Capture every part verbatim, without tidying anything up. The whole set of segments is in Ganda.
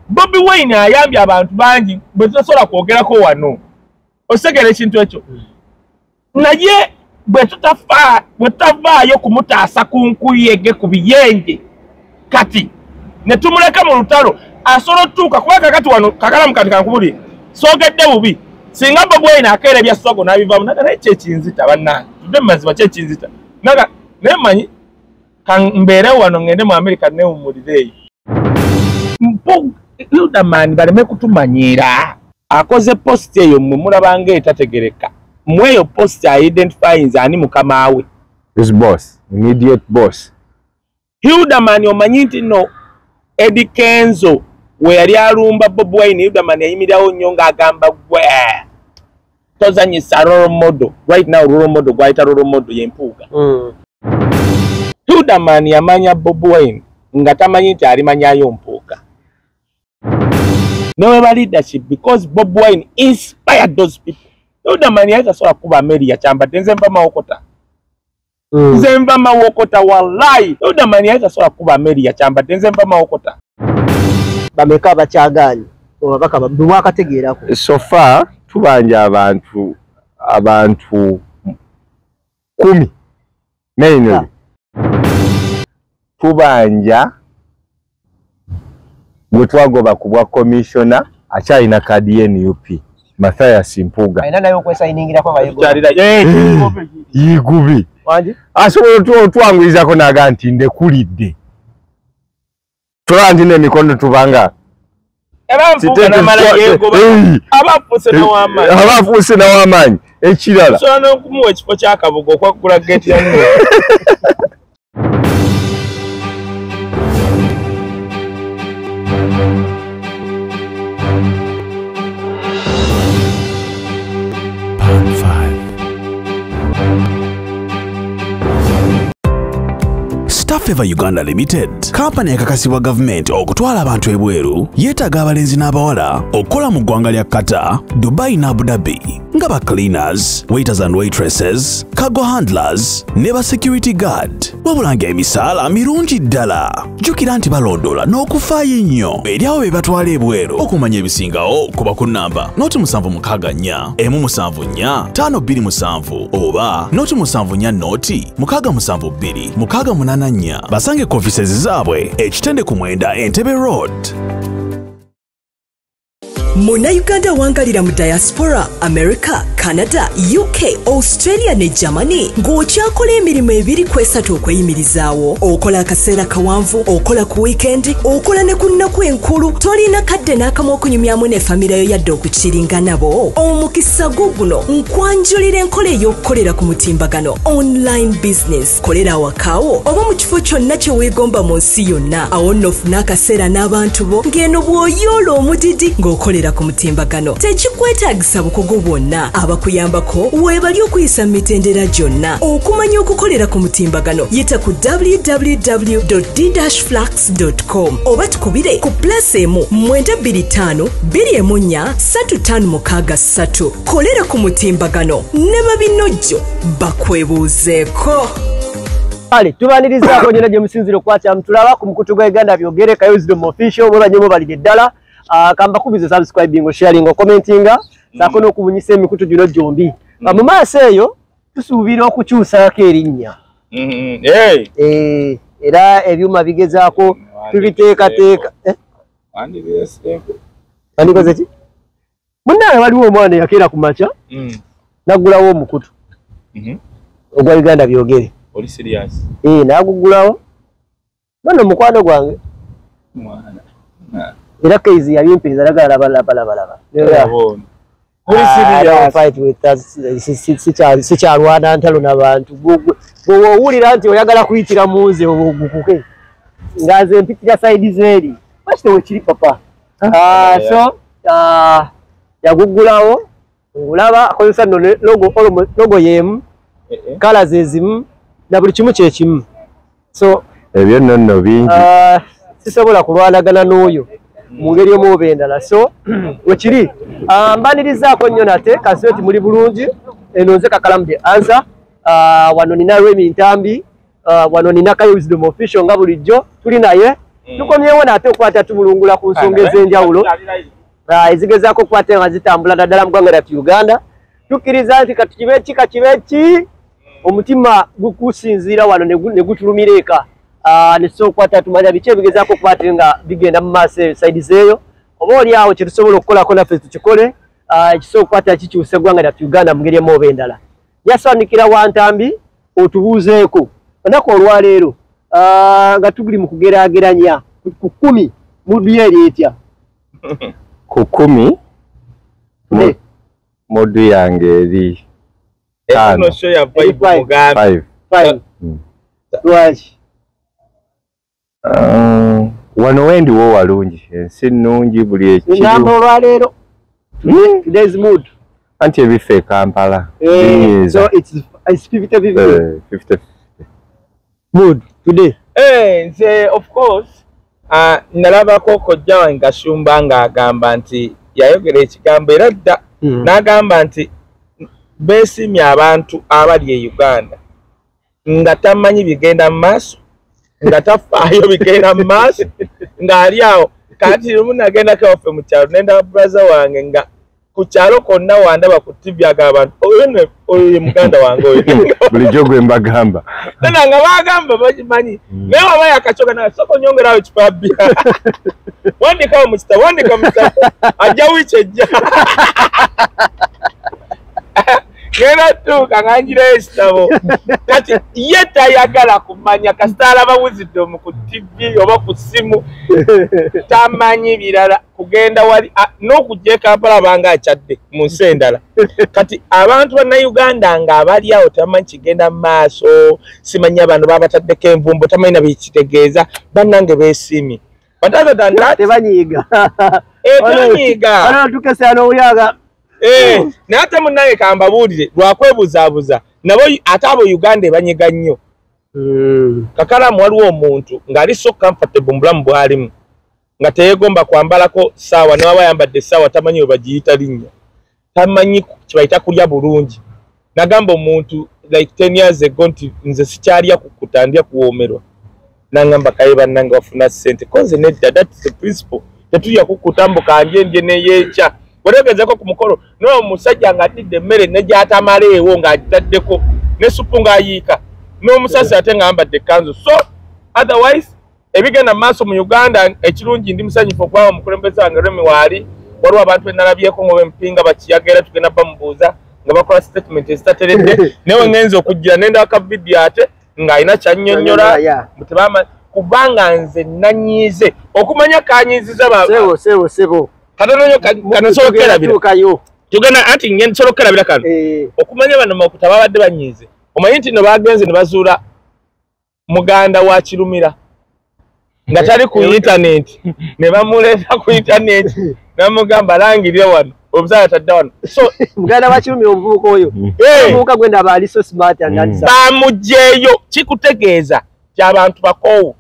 Bobi Wine ayambye abantu bangi bwe tusobola kwogerako wano. Osegera ekintu ekyo. Naye bwe tutafa bwe tutavaayo kumutaasa ku nkuyege ku biyenje kati ne tumuleka mu lutalo asobola tuuka kuba kakati wano kakalamu kati kankubuli soogedde bubi singa Bobi Wine akeera ebya sogo n'abivaamu naga naye kyekinzita bannange tudde mu mazima kyekinzita naga naye manyi mbeere wano ngende mu America neewummulireeyo Hilderman baleme kutumanyiira akoze post eyo mmwe mulabanga etategereka mweyo post identifies ani mukama we his boss immediate boss Hilderman omanyi nti no Eddie Kenzo we yali alumba Bobi Wine Hilderman yayimirawo nnyo ng'agamba gwe tozanyisa role model right now role model gwayita role model y'empuuga mm. Hilderman yamanya Bobi Wine nga tamanyi nti alimanyayo mpuuga no leadership because Bobi Wine inspired those people. Hilderman yaita sola kuba meri ya chamba tenze mba maokota. Mm. Nze mba maokota wallahi. Hilderman yaita sola kuba meri ya chamba tenze mba maokota. Bameka bakyagaanyi obabaka bwakategeerako. So far tubanja abantu abantu kumi mainly yeah. Tubanja gwe twagoba kubwa commissioner akyalina kadi N U P Mathias Mpuuga ayina nayo kwesayiningira kwa bayego yigubi wanji asobola otwanguyizako naga nti ndekulidde tulandi n'emikono tubanga abafuuse n'awamaanyi ekirala sobola n'okumuwa ekifo ky'akabugo okwakugula geti ya nno Staffever Uganda Limited, kampani yakakasibwa government okutwala abantu ebweru, yeetaaga abalenzi n'abawala okukola mu ggwanga lya Qatar, Dubai na Abu Dhabi, nga ba cleaners, waiters and waitresses, cargo handlers, ne ba security guard. Wabula ng'emisaala mirungi ddala. Jjukira nti balondoola n'okufaayo ennyo eri abo be batwala ebweru. Okumanya ebisingawo kuba ku nnamba noti musanvu mukaaga nnya, emu musanvu nnya, ttaano bbiri musanvu oba noti musanvu nnya noti, mukaaga musanvu bbiri, mukaaga munaana nnya. Basange ku offices zaabwe ekitende ku Mwenda Entebbe Road. Muna Uganda wangalira mu diaspora, America, Canada, U K, Australia ne Germany. Ng'okyakola emirimu ebiri kwesatu okweyimirizaawo. Okola akaseera kawanvu, okola ku weekend, okola ne ku nnaku enkulu. Tolina kadde n'akamu okunyumyamu ne famire yo yadde okukiringa nabo. Omukisa guguno nkwanjulira enkola ey'okukolera ku mutimbagano online business. Kolera awakaawo oba mu kifo kyonna kye weegomba mu nsi yonna. Awo nno ofuna akaseera n'abantu bo ng'eno bw'oyoola omudidi ng'okolera ku mutimbagano. Tekikwetaagisa bukugu bwonna. Abakuyambako weebali okuyisa mu mitendera gyonna. Okumanya okukolera ku mutimbagano yita ku w w w dot d dash flax dot com oba tukubire ku plus emu mwenda bbiri ttaano bbiri emu nnya ssatu ttaano mukaaga ssatu. Kolera ku mutimbagano ne babinojjo bakwebuuzeeko. Ale tubanirizaako nyina gye musinzire okwatya mutulaba ku mukutu gwa Uganda byogere kayo Wisdom Official mulanyemo balide ddala. Uh, kamba kubize subscribing, sharing, commenting, sako no kubunyisa emikutu gino gyombi. Mm. Mu maaso eyo tusuubira okukyusaako erinnya. Mhm. Hey. Eh, era ebyuma bigezaako tubiteekateeka. Eh? Andi byeseko. Andi koze ki? Munnawe waliwo omwana yakeera ku makya. Mm. Nagulawo omukutu. Mhm. Ogwa Uganda byogere. Oli serious? Eh, nagugulawo. Bano mukwano gwange. Mwana. Na. Era kaizi ya yempiriza lagala laba laba laba laba. Yabona. Muri serious fight with us sicha sicha Rwanda ntalo nabantu. Bo wulira nti oyagala kuyitira muze ogukuke. Ngaze mpitira side zeri. Bashite wekiri papa. Ah so ah yagugulawo ngulaba akozesa no logo logo yemu. Kala zezimu na buli kimu kye kimu. So ebyo nno bingi. Ah sisobola kulwanagana n'oyo. Mungeri omubendala so wekiri ambanirizaako nnyo nate kasoti muli bulungi eno nze Kakalamu the answer. Uh, wano nina Remy Ntambi, uh, wano nina Kayo Wisdom Official nga bulijjo tuli naye tukomyewo nate okwata tumulungula ku nsonga ez'enjawulo ezigezaako okukwata nga zitambula naddala mu ggwanga lyaffe Uganda tukkiriza nti kati kibe ki kakibe ki omutima gukusinziira wano ne gutulumira eka ne tusobola okukwata tumanya biki ebigezaako okukwata nga bigenda mu maaso sayidi zeeyo oba oli awo kye tusobola okukolako naffe tukikole ekisobola okukwata kikyusa eggwanga lyaffe Uganda mu ngeri emu oba endala yasandikira Wantambi otubuuzeeko olunaku olwaleero nga tuguli mu kugeraageranya ku kkumi mudu eri etya ku kkumi mudu yange eri eno show ya vibe mugambi lwaki wano wendiwo walungi ensi nnungi buli ekiri ngamba olwaleero today's mood anti ebifa e Kampala so it's it's fifty fifty mood today eh nze of course uh, nalabako kojja wange Kashumba ng'agamba nti yayogera ekigambo era dda mm. n'agamba nti beesimye abantu abali e Uganda nga tamanyi bigenda mu maaso nga tafaayo bigenda mu maaso ng'ali awo kati lumu nagenda kawaffe mu kyalo nenda brother wange nga ku kyalo konna wandaba ku T V agamba oyo oyo ye muganda wange oyo bulijjo gwe mbagamba nana nga bagamba bakimanyi naye waba yakacoka naye soko nyongerawo ekipa bya wandikawo mu kitabo wandika mu kitabo ajja wiiki ejja ngenda tuuka nga njirayo ekitabo kati ye tayagala kumanya kasita alaba Wisdom ku T V oba ku ssimu tamanyi birala kugenda wali n'okujja e Kampala banga akyadde mu nsi endala kati abantu bannayuganda nga abali awo tamanyi kigenda mu maaso simanyi abantu babataddeko envumbo tamanyi na bikitegeeza bannange beesiimye tebanyiiga tebanyiiga tukesa n'owulyaga eh naye ate munnange kambabuulire lwakwebuzabuza nabo ate abo Uganda ebanyiga nnyo kakalamu waliwo omuntu ng'ali so comfortable mu bulamu bwalimu nga teyegomba kwambalako saawa newaba yambadde essaawa tamanyi we bagiyita linnya tamanyi kibayita kulya bulungi nagamba omuntu like ten years ago nti nze sikyalya kukkuta ndya kuwoomerwa nangamba kaye bannange wafuna ssente konze nedda that's the principle tetulya kukkuta mbu kandye ndye neyeekya weregezeko ku mukolo n'omusajja ng'atidde emmere ne gy'atamaleewo ng'agitaddeko ne supu ng'ayiika n'omusasi ate ng'ambadde ekkanzu so otherwise ebigenda mu maaso mu Uganda ekirungi ndi musanyufu okuba omukulembeze wange Remi waali waliwo abantu be nalabyeko nga bempinga bakiyagera tugenda bamubuuza nga bakola statement ezitateredde naye ngenze okujjira nenda akavidiyo ate ng'alina kyannyonnyola kubanga nze nanyiize okumanya kanyiiziza sebo sebo sebo Katonyo kano solokera bira tugana ati ngende solokera bira kano okumanya bano makuta babadde banyize omanyi nti no bagenze ne bazuula muganda wa Kirumira nga tali ku internet ne bamuleta ku internet namugamba langirire wano obuzala tadda wano so muganda wa Kirumira omuvubuka oyo omuvubuka gwenda baali so smart anganisa bamugyeyo kikutegeeza ky'abantu bakoowu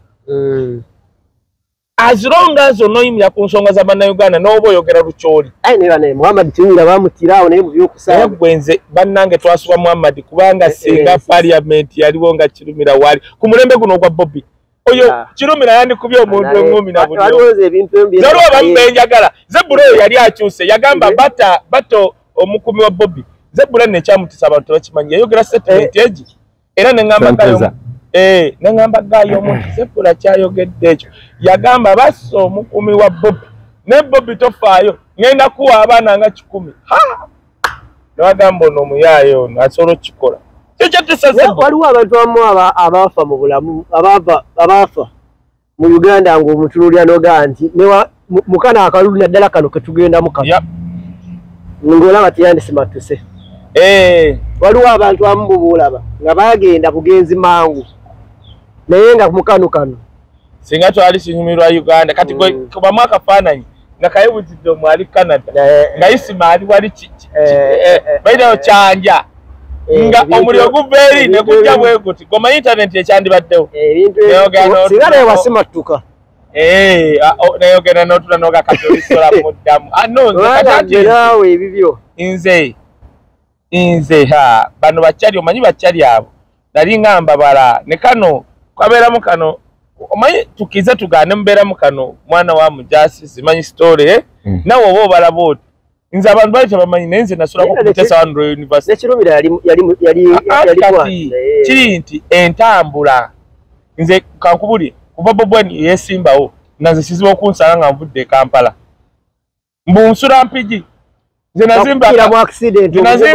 as long as onoyimira ku nsonga za bannayuganda n'oba oyogera lukyoli ayi ne bane Muhammad Kirumira bamutirawo naye mu by'okusaba gwenze bannange twasuba Muhammad kubanga singa parliament yaliwo nga Kirumira wali ku mulembe guno ogwa Bobby oyo Kirumira yandikubye omuntu engumi na buli waliwo ebintu embi nalwo bamubenjagala Zebbulo oyo yali akyuse yagamba bata bato omukumi wa Bobby Zebbulo nekyamutisa abantu bakimanyi yayogera statement egi era nengamba kayo eh nengamba gayo omuntu Zebbulo kyayogedde ekyo yagamba basso omukumi wa Bobby ne Bobby tofaayo ngenda kuwa abaana nga kikumi ha nagamba ono muyayo asobola kikola waliwo abantu abamu abafa mu bulamu abava abafa mu Uganda ng'omutululya noga nti mukana akalulu naddala kano ketugenda mu kano ng'olaba teyandisimatuse waliwo abantu abamu bubuulaba nga bagenda bugenzi mangu naye nga mukano kano singa twali kinyumirwa Uganda kati gwe kubamu akafaananyi nga kayebuzidde omwali Canada nga Isima ali wali bainayo kyanja nga omuliro guveeri ne gujja bwe guti goma internet ekyandibaddewo singa naye wasimattuka nayogera n'otula n'oga katolisola muddamu naawe ebibyo nze nze ha bano bakyali omanyi bakyali abo nali ngamba bala ne kano kwabeeramu kano omanyi tukiza tugane mbera mukano mwana wa mujasi simanyi story eh mm. nawo bo balabot nza abantu bali tabamanyi nenze nasula ko kutesa Andro University nekirumira yali yali yali yali kiri nti entambula nze kankubuli kuva bobwani yesimbawo nanze siziwo kunsanga nga mvudde Kampala mbunsura mpiji nze nazimba kira mu accident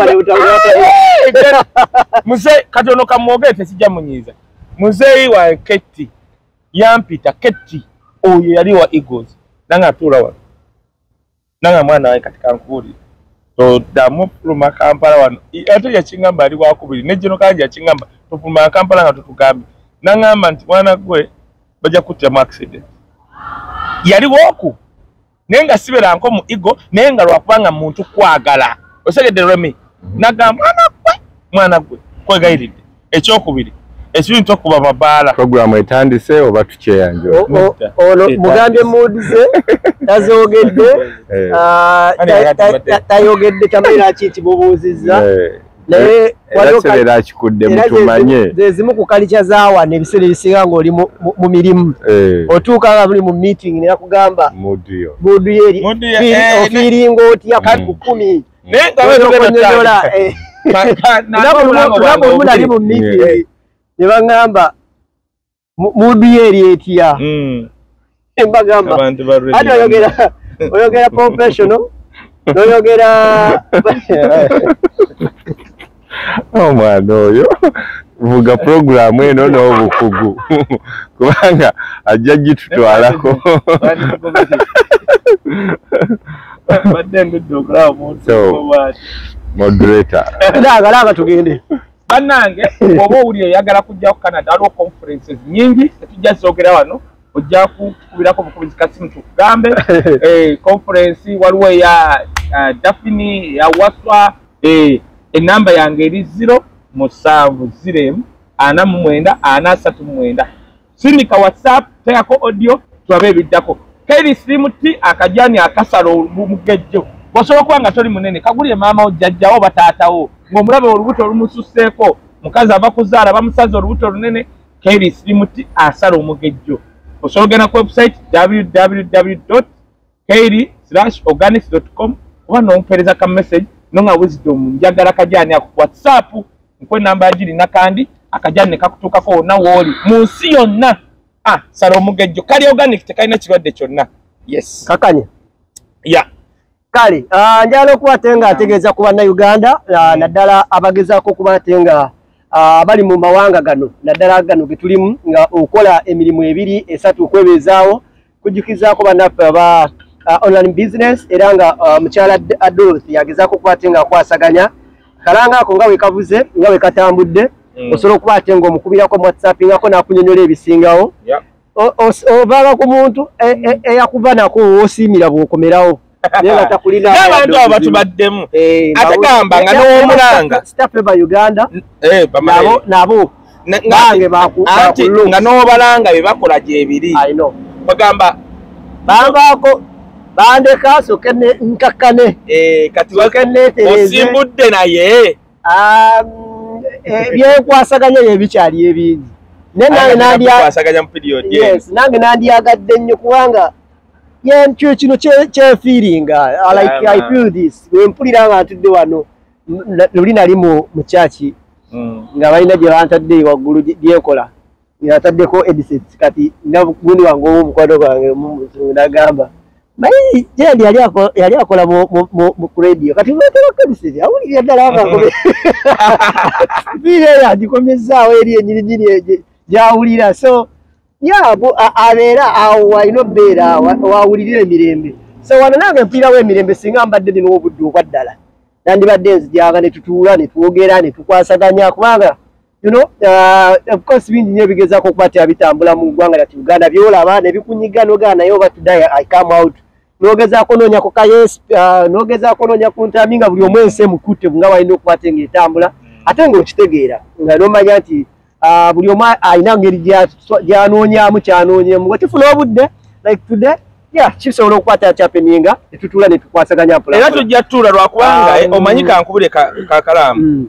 muze katono kamwogete sijja munyiza muzeyi wa Keti yampita Keti oyo yali wa Eagles nanga tula wa nanga mwana wa katika nkubuli so damu fuluma Kampala wano ate yakingamba ali wakubiri nejeno kanje yakingamba tufuluma Kampala nga tutugambe nanga nti mwana gwe baja kutya mu accident yali woku nenga sibera nko mu ego nenga lwakubanga muntu kwagala osegede remi naga mwana gwe mwana gwe kwegairide ekyokubiri ekintu okuba mabala program etandise oba tukyeyanjo ono mugambe mudize tazogedde tayogedde tamira kiti bubuziza naye waliokera akikudde mutumanye zezimu ku kalicha zaawa nebisere bisinga ngo oli mu mirimu otuuka nga buli mu meeting ne yakugamba mudiyo mudiyo eri ofiringo otya ku kumi nenga wezola nabo mulali mu meeting ne bangamba mudiyo eri etya embagamba ati oyogera oyogera professional noyogera omwana oyo vuga program eno n'obukugu kubanga ajja gitutwalako moderator ndagala tugende bannange oba owulire oyagala kujja ku Canada waliwo conferences nyingi tetujja zogera wano ojja kukubirako bukubizi kasimu tukugambe eh conference waliwo ya uh, Daphne ya Waswa eh enamba yange eri zero musanvu zero ana mu mwenda ana asatu mu mwenda sindika WhatsApp teyako audio twabe ebiddako keri simuti akajani akasalo mugejjo bosobola kuba nga toli munene kagulye maama ojjajjawo bataatawo ng'omulabe olubuto olumususeeko mukazi ava kuzaala bamusaza olubuto olunene keri simuti asala omugejjo osobola genda ku website w w w dot kairi slash organics dot com oba n'ompeereza ka message nonga wisdom njagala kajani aku WhatsApp nkwe namba ajiri nakandi akajani ne kakutuukako na woli mu nsi yonna ah sala omugejjo kali organic tekalina kirwadde kyonna yes kakanya ya kali ah njalo kubatenga ategeeza kuba na Uganda naddala abagezaako kubatenga abali mu mawanga gano naddala gano getulimu nga okola emirimu ebiri esatu okwebezaawo kujukizaako bannaffe aba Uh, online business era nga uh, mchala adult yagezaako kubatenga akwasaganya kalanga ako nga wekavuze nga wekatambudde mm. osobola okubatenga omukubirako mu WhatsApp ngako nakunyonyola ebisingawo yep. ovaanga ku muntu eyakuva e, e nako wosiimira bw'okomerawo naye nga takulina n'abantu abo batubaddemu ate gamba nga n'owomulanga Stafeba Uganda eh nabo nabo nange bakulunga nga n'obalanga be bakola gyebiri I know bagamba bangaako bandeka sokene nkakane eh kati wakennetereze osimbudde naye um ebyekwasaganya yebikyali ebingi nenange nandi kwasaganya mu period yes nange nandi agadde nnyo kubanga ye kyo kino kye feeling like I feel this we mpulira nga ntudde wano luli nali mu muchachi nga balina gye bantadde waggulu byekola yataddeko edisets kati nagundi wange omukwano gwange nagamba Mai jendi yali ako yali akola mu mu radio kati batera kadisezi awuli yadala anga bile ya dikomeza eri enyiri nyiri eje jawulira so ya bo abera awo ino bera wawulirire mirembe so wanananga mpira we mirembe singa mbadde dino obuddu kwaddala nandi badde nzijaga ne tutula ne tuogera ne tukwasaganya kubanga you know uh, of course bingi nyo bigezako kubata bitambula mu gwanga lya Uganda byolaba ne bikunyigano gana yo batudaya I come out nogeza kononya ko kayes uh, nogeza kononya kuntaminga buli omwense mukute nga walina okubatenga etambula ate ngo kitegeera nga nomanya nti uh, buli oma ayina ngeri gyanonya mu kyanonya mu tifuna obudde like today yeah kisobola okukwata chapeninga etutula ne tukwasaganya mpula era tujja tula lwakubanga um, omanyika nkubule ka, ka kalamu mm.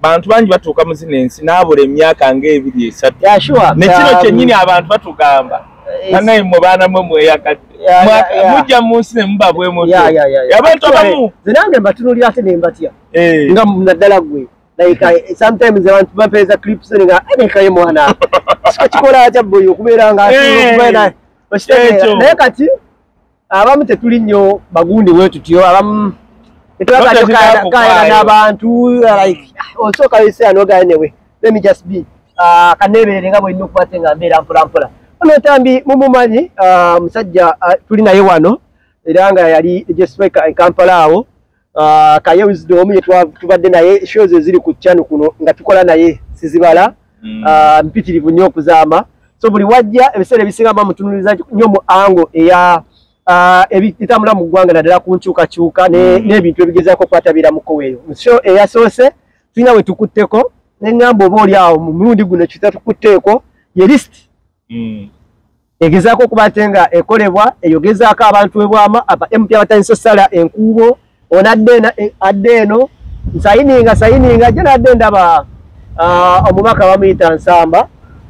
bantu bangi batuuka mu zino ensi n'abula emyaka ng'ebiri esatu Yeah, sure. ne kino Um, kyennyini abantu batugamba banaye mwe baana mwe mweyagadde Yeah, yeah, yeah. mujja mu nsi ne muba bwe mutyo Yeah, yeah, yeah, yeah. abantu Actually, abamu nze nange mbatunulira ate ne mbatya eh nga naddala gwe like I, sometimes abantu bampeeza clips nga enekaye mwana kikola atya boy okubeera nga Eh, okubeera ekyo. naye kati abamu tetuli nnyo bagundi bwe tutyo abamu tetwakakayana n'abantu like osooka yose anoga anyway let me just be uh, kaneberere nga bwolina okukwate nga mbeera mpola mpola ono tambi mumumanyi uh, musajja uh, tuli naye wano era nga yali jesweka e Kampala awo uh, kaye wisdom tubadde naye shows eziri ku channel kuno nga tukola naye sizibala mm. uh, mpitirivu nnyo okuzaama so buli wajja ebiseera ebisinga bamutunuliza nnyo mu ango eya uh, ebitambula mu ggwanga naddala ku nkyukakyuka n'ebintu ebigezaako okwatabira mu koweeyo mu show eyasoose tulina we tukutteko neŋŋamba oba oli awo mu mulundi guno kita tukutteeko ye list mm. egezaako okuba ate nga ekolebwa eyogezaako abantu ebwama aba M P abatandise osala enkuubo ono adde eno nsayininga sayininga gye nadde ndaba omubaka bamuyita Nsamba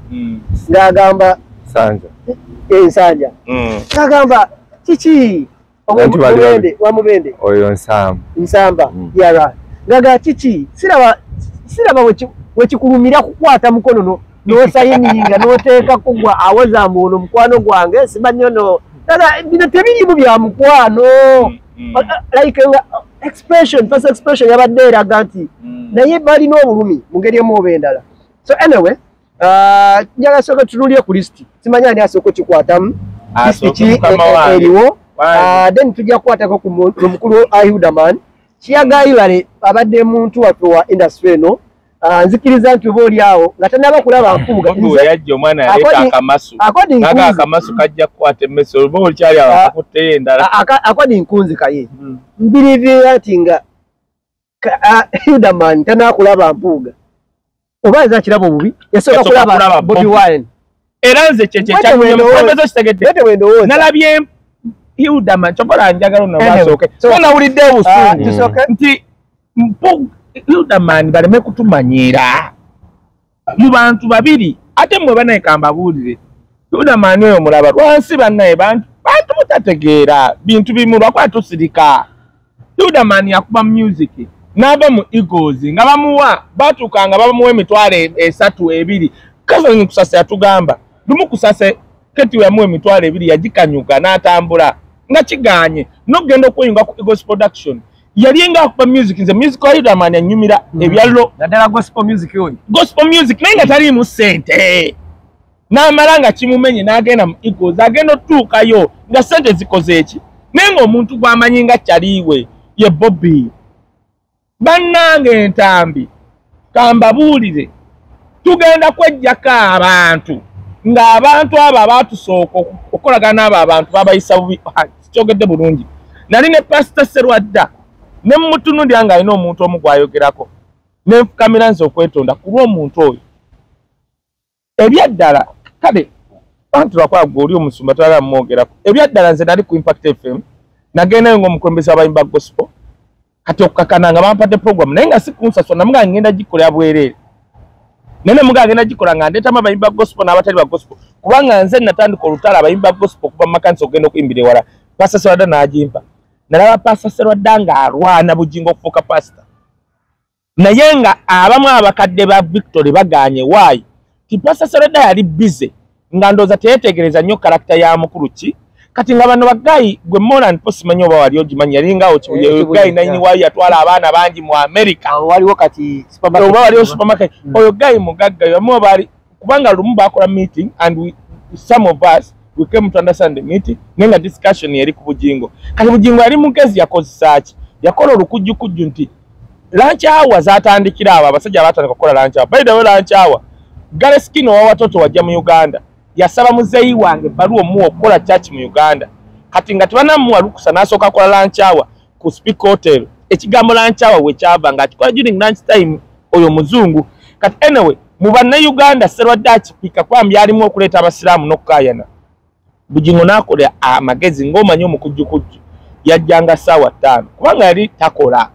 ng'agamba Sanja ensanja ng'agamba kiki omubende wamubende oyo Nsamba Nsamba yara ng'agamba kiki siraba siraba wekikulumira kukwata mukono no n'osayininga n'oteeka kugwa awoza mbuno mukwano gwange simanyi ono bino tebirimu bya mukwano like expression first expression yabadde eraga nti naye balina obulumi mu ngeri emu oba endala so anyway njagala sooka tutunuulire ku listi simanyi ani asooka okikwatamu listi ki eriwo then tujja kukwatako ku mukulu Ayudaman kiyagayirale abadde muntu waffe wa industry eno nzikiriza nti oba oli awo nga tanaba kulaba nfuuga yajja omwana yaleeta akamasu naga akamasu kajja kukwata emmese oba olikyali awo akakutteyo endala according nkunzi kaye mbiriivira nti nga Ayudaman tanaba kulaba mpuuga oba aza kirabo bubi yasooka kulaba Bobi Wine era nze kyekyekyamulombezo kitegedde nalabye Ayudaman kyokola njagala onabasooke so nawulidde obusungu nti Ayudaman baleme kutumanyira mu bantu babiri ate mwe banaye kambabuulire Ayudaman oyo mulaba lwansi bannaye bantu bantu mutategeera bintu bimu lwakwatuusirika Ayudaman yakuba music n'aba mu Eagles nga bamuwa batuukanga bamuwa emitwalo esatu ebiri kazanyi kusasa yatugamba lumu kusasa keti yamuwa emitwalo ebiri yagikanyuka n'atambula nga kiganye n'okugenda okweyunga ku Eagles production yali nga akuba music nze music wa Ayudaman anyumira ebyalo naddala gospel music oyo gospel music naye nga taliimu ssente n'amala nga kimumenye n'agenda mu Eagles agenda otuukayo nga ssente zikoze eki naye ng'omuntu gw'amanyi nga kyaliiwe ye Bobby bannange entambi kambabuulire tugenda kwejjako abantu ng'abantu abo abaatusooka okolagana n'abo abantu babayisa bubi kyogedde bulungi nali ne Pastor Serwadda ne mutunulira nga alina omuntu omu gwayogerako nenfukamira nze okwetonda ku lw'omuntu oyo ebyaddala kale bantu lwakola gwe oli omusumba twala mwogerako ebyaddala nze nali ku Impact F M nagendayo ng'omukulembeze w'abayimba gospel kati okukakana nga bampadde program naye nga si kunsasula namuga ngenda gikolera bwereere nene muga ngenda gikola nga ndeetamu abayimba gospel n'abatali ba gospel kubanga nze natandika olutala abayimba gospel okuva mu makanisa okugenda okuyimbira ewala Pastor Serwadda n'agimpa nalaba Pastor Serwadda ng'alwana bugingo okufuuka pastor naye nga abamu abakadde ba Victory baganye waayi ti Pastor Serwadda yali busy nga ndooza teyetegereza nnyo karakita ya mukulu ki kati nga bano bagayi gwe Moran posi manyo ba wali ogimanyi yali nga okibuye gayi nayini waayi yatwala abaana bangi mu America waliwo kati supermarket oba waliwo supermarket oyo gayi mugagga yamu bali kubanga lumu bakola meeting and we, some of us we came to understand the meeting nenga discussion yali ku bugingo kati bugingo yali mugezi yakozesa ki yakola olukujjukujju nti lunch hour zatandikira abo abasajja abatandika kukola lunch hour by the way lunch hour Galeskino wa watoto wajja mu Uganda yasaba muzeyi wange baluwa omuwa okukola church mu Uganda kati nga tebanamuwa lukusa n'asooka kola lunch hour ku Speak Hotel ekigambo lunch hour wekyava nga akikola during lunch time oyo muzungu kati anyway mu bannauganda Serwadda akipika kwambi alimu okuleeta abasiraamu n'okukayana bugingo n'akola amagezi ng'omanyi omukujjukujju yajjanga ssaawa ttaano kubanga yali takola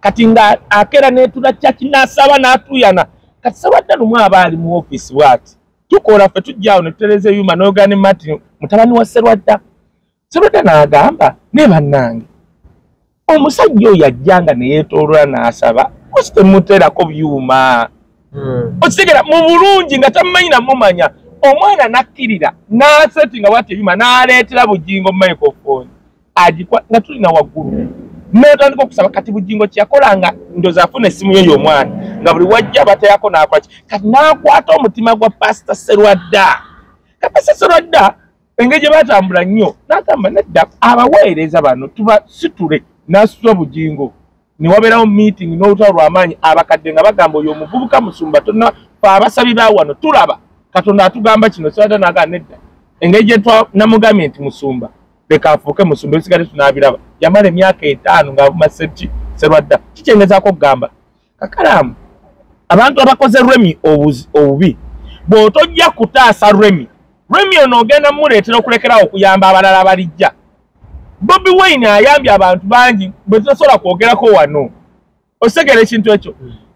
kati nga akera netula chaki nasaba natuyana kati Serwadda lumu abali mu office bwati tukola fe tujjawo netutereze yuma n'ogani Martin mutabani wa Serwadda Serwadda n'agamba ne bannange omusajja oyo yajjanga ne yeetooloola n'asaba ositemuteerako byuma okitegera mu bulungi nga tamumanyi namumanya omwana nakkirira n'asetinga bwati ebyuma n'aleetera Bugingo microphone agikwa nga tulina waggulu n'otandika okusaba kati Bugingo kyakolanga ndoza afuna essimu yo y'omwana nga buli wajja batayako n'akola ki kati n'akwata omutima gwa Pastor Serwadda kati Pastor Serwadda engeri gye batambula nnyo n'agamba nedda abaweereza bano tuba situle n'asitula Bugingo ne wabeerawo meeting n'olutalo lw'amaanyi abakadde nga bagamba oyo omuvubuka Musumba tonna fe abasabi ba wano tulaba Katonda atugamba kino Serwadda n'agamba nedda engeri gye namugambye nti Musumba leka afuuke Musumba ebisigale tunaabiraba yamala emyaka etaano ng'avuma senti Serwadda kikyengezaako okugamba kakalamu abantu abakoze Remi obubi bw'otojja kutaasa Remi Remi ono ogenda muleetera okulekerawo okuyamba abalala abalijja Bobi Wine ayambye abantu bangi bwe tutasobola kwogerako wano osegera ekintu ekyo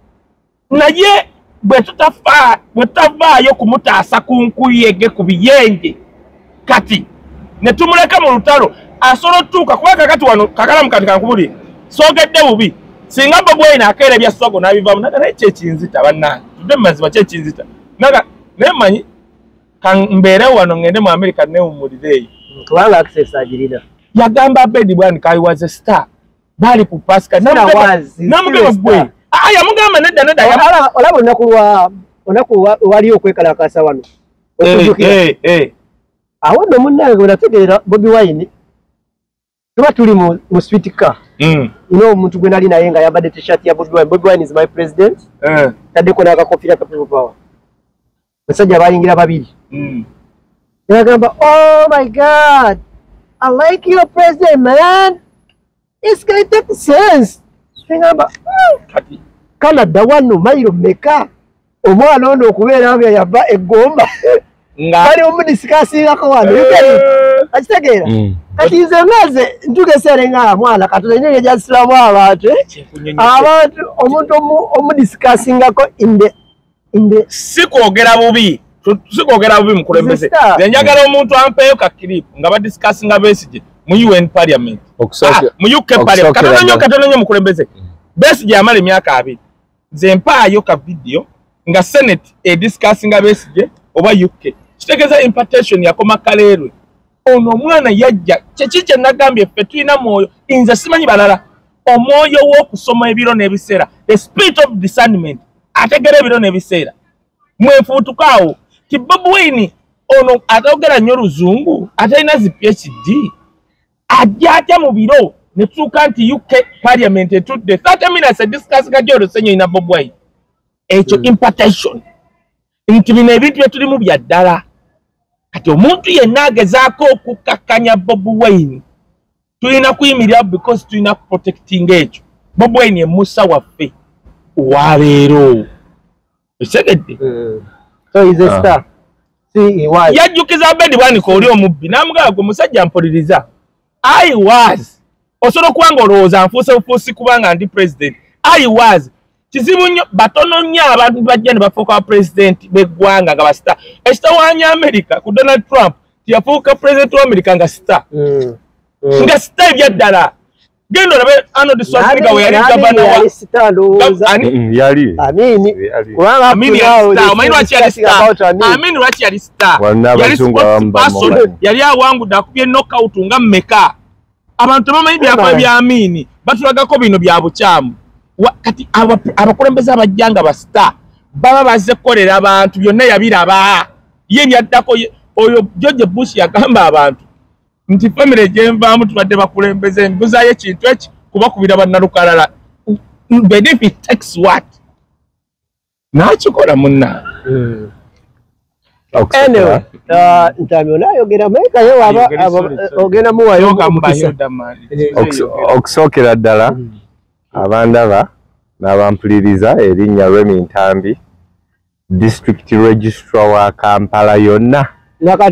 naye bwe tutafa bwe tutavaayo kumutaasa ku nkuyege ku biyenje kati ne tumuleka mu lutalo asobola otuuka kuba kakati wano kakalamu kati kankubuli soogedde bubi singa Bobi Wine akeera ebya Swago n'abivaamu naga naye kyekinzita bannange tudde mu mazima kyekinzita naga naye mmanyi kambeerewo wano ngende mu America neewummulireeyo kubanga access agirina yagamba Abedi Bwani I was a star bali ku Pascal namugamba gwe ah yamugamba nedda nedda olaba olunaku lwa olunaku wali okwekalakasa wano eh eh awo nno munnange wenategeera Bobi Wine tuba tuli mu sweet car mm ino omuntu gwe nali naye nga yambadde t-shirt ya Bobi Wine Bobi Wine is my president eh taddeko n'akakofira ka people power basajja balingira babiri mm yagamba oh my god I like your president, man. This guy takes sense. Ngamba, kati Canada wano mailo meka. Omwana ono okubeera abya yaba egomba. Nga bali omudisikasinga ko wano. Akitegeera. Kati nze ngaze ntugesere nga mwana Katonda nyenye jasiramu abantu. Abantu omuntu omudisikasinga ko inde inde sikwogera bubi. Sikwogera bubi mukulembeze njagala omuntu ampeeyo ka clip nga ba discussinga Besigye mu U N parliament okusoke mu U K parliament Katonda nnyo Katonda nnyo mukulembeze Besigye amala emyaka abiri nze mpaayo ka video nga Senate e discussinga Besigye oba U K kitegeeza impartation yakoma kaleerwe ono omwana yajja kyekikye nagambye ffe tulina mwoyo nze simanyi balala omwoyo w'okusoma ebiro n'ebiseera the spirit of discernment ategera ebiro n'ebiseera mwefuutukaawo ti Bobi Wine ono atogera nnyo Luzungu atalina zi P H D ajja atya mu biro ne tuuka nti U K parliament etudde thirty minutes ediscuss gajjo Olusenyo ina Bobi Wine ekyo impartation nti bino ebintu bye tulimu bya ddala kati omuntu yenna agezaako okukakkanya Bobi Wine tulina kuyimirira because tulina protecting ekyo Bobi Wine ye Musa waffe waleero esegedde so he's a star. See, he was. Yajjukiza Abedi Bwani ko oli omubbi namugamba gwe musajja mpuliriza I was osobola kwanga olowooza nfuuse bufuusi kubanga ndi president I was kizibu nnyo batono nnyo abantu bajja ne bafuuka president b'eggwanga nga basita ekitawaanya America ku Donald Trump tiyafuuka president wa America nga sita mm. mm. nga sita ebyaddala gendo olabe Arnold Schwarzenegger we yali gavana wa yali amini kubanga amini amini lwaki yali star amini lwaki yali star yali spokesperson yali awangudde akubye knockout nga mmeka abantu bamanyi byafa bya amini batulagako bino bya bukyamu kati abakulembeze abajjanga ba star baba bazze kukolera abantu byonna yabiraba ye byaddako oyo George Bush yagamba abantu nti family jenvaamu tubadde bakulembeze embuzayo ekintu eki kubakubira bannalukalala benefit tax what nakikola munna mm. anyway ntami nayogera meka yo aba ogenda muwayo okusookera ddala abandaba n'abampuliriza erinnya Remi Ntambi district registrar wa Kampala yonna nakati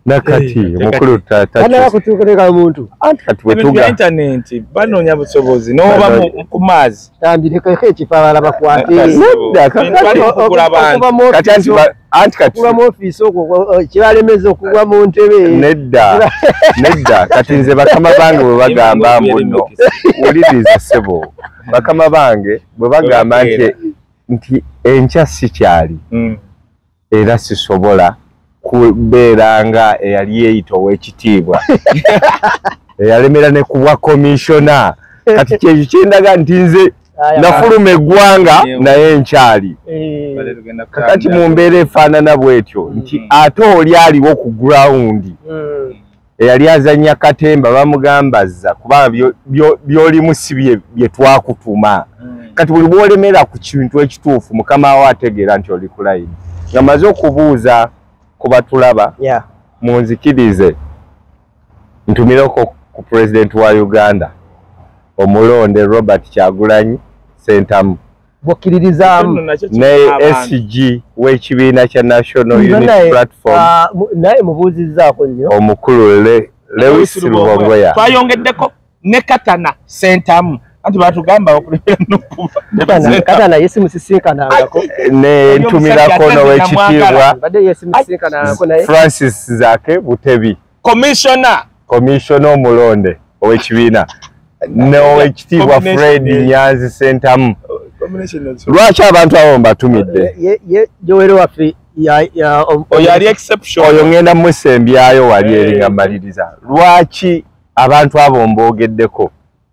nakati mukulu tata kana bakutuuka muntu anti kati Ebintu bya wetuga internet banoonya busobozi n'oba mu- ku maazi tambireko ekifala bakwate nedda kakati okugula abantu. kati anti ba- anti kati kuba mu office okwo kibalemeza okugwa mu ntebe nedda nedda kati nze bakama bange bwe bagamba mbu nno wuliriza ssebo bakama bange bwe bagamba nti nti enkya sikyali Mm. era sisobola kubeera nga eyali yeeyita ow'ekitiibwa eyalemera ne kubwa komishona kati kyekyo kyendaga nti nze nafuluma eggwanga naye nkyali Bale tugenda kati kutambula. mu mbeera efaanana bw'etyo nti ate oli aliwo ku gurawundi eyali azannya katemba bamugambaza kubanga byo- byo- by'olimu si bye bye twakutuma kati buli bw'olemera ku kintu ekituufu mukama wo ategeera nti oli kulayini nga maze okubuuza ku batulaba yeah munzikirize ntumireko ku pulezidenti wa Uganda omulonde Robert Kyagulanyi Ssentamu bokkiririzaamu Nakyo ne abantu. S G w'ekibiina kya National Naye, Unity Platform ah, mu- naye mubuuzizzaako nnyo omukulu Le- Lewis Lubongoya twayongeddeko ne Katana Ssentamu anti batugamba okulebera n'okuba Katana- katana yesimusisinkanangako ne ntumirako n'owekitiibwa badde yesimusisinkanangako naye Francis Zaake Butebi commissioner komishona omulonde ow'ekibiina n'owekitiibwa Fred Nyanzi Ssentamu lwaki abantu abo mbatumidde Ye- ye jowere waffe ya- ya- om- oyo ali exception oyo ngenda musembyayo wali eri nga maliriza lwaki abantu abo mboogeddeko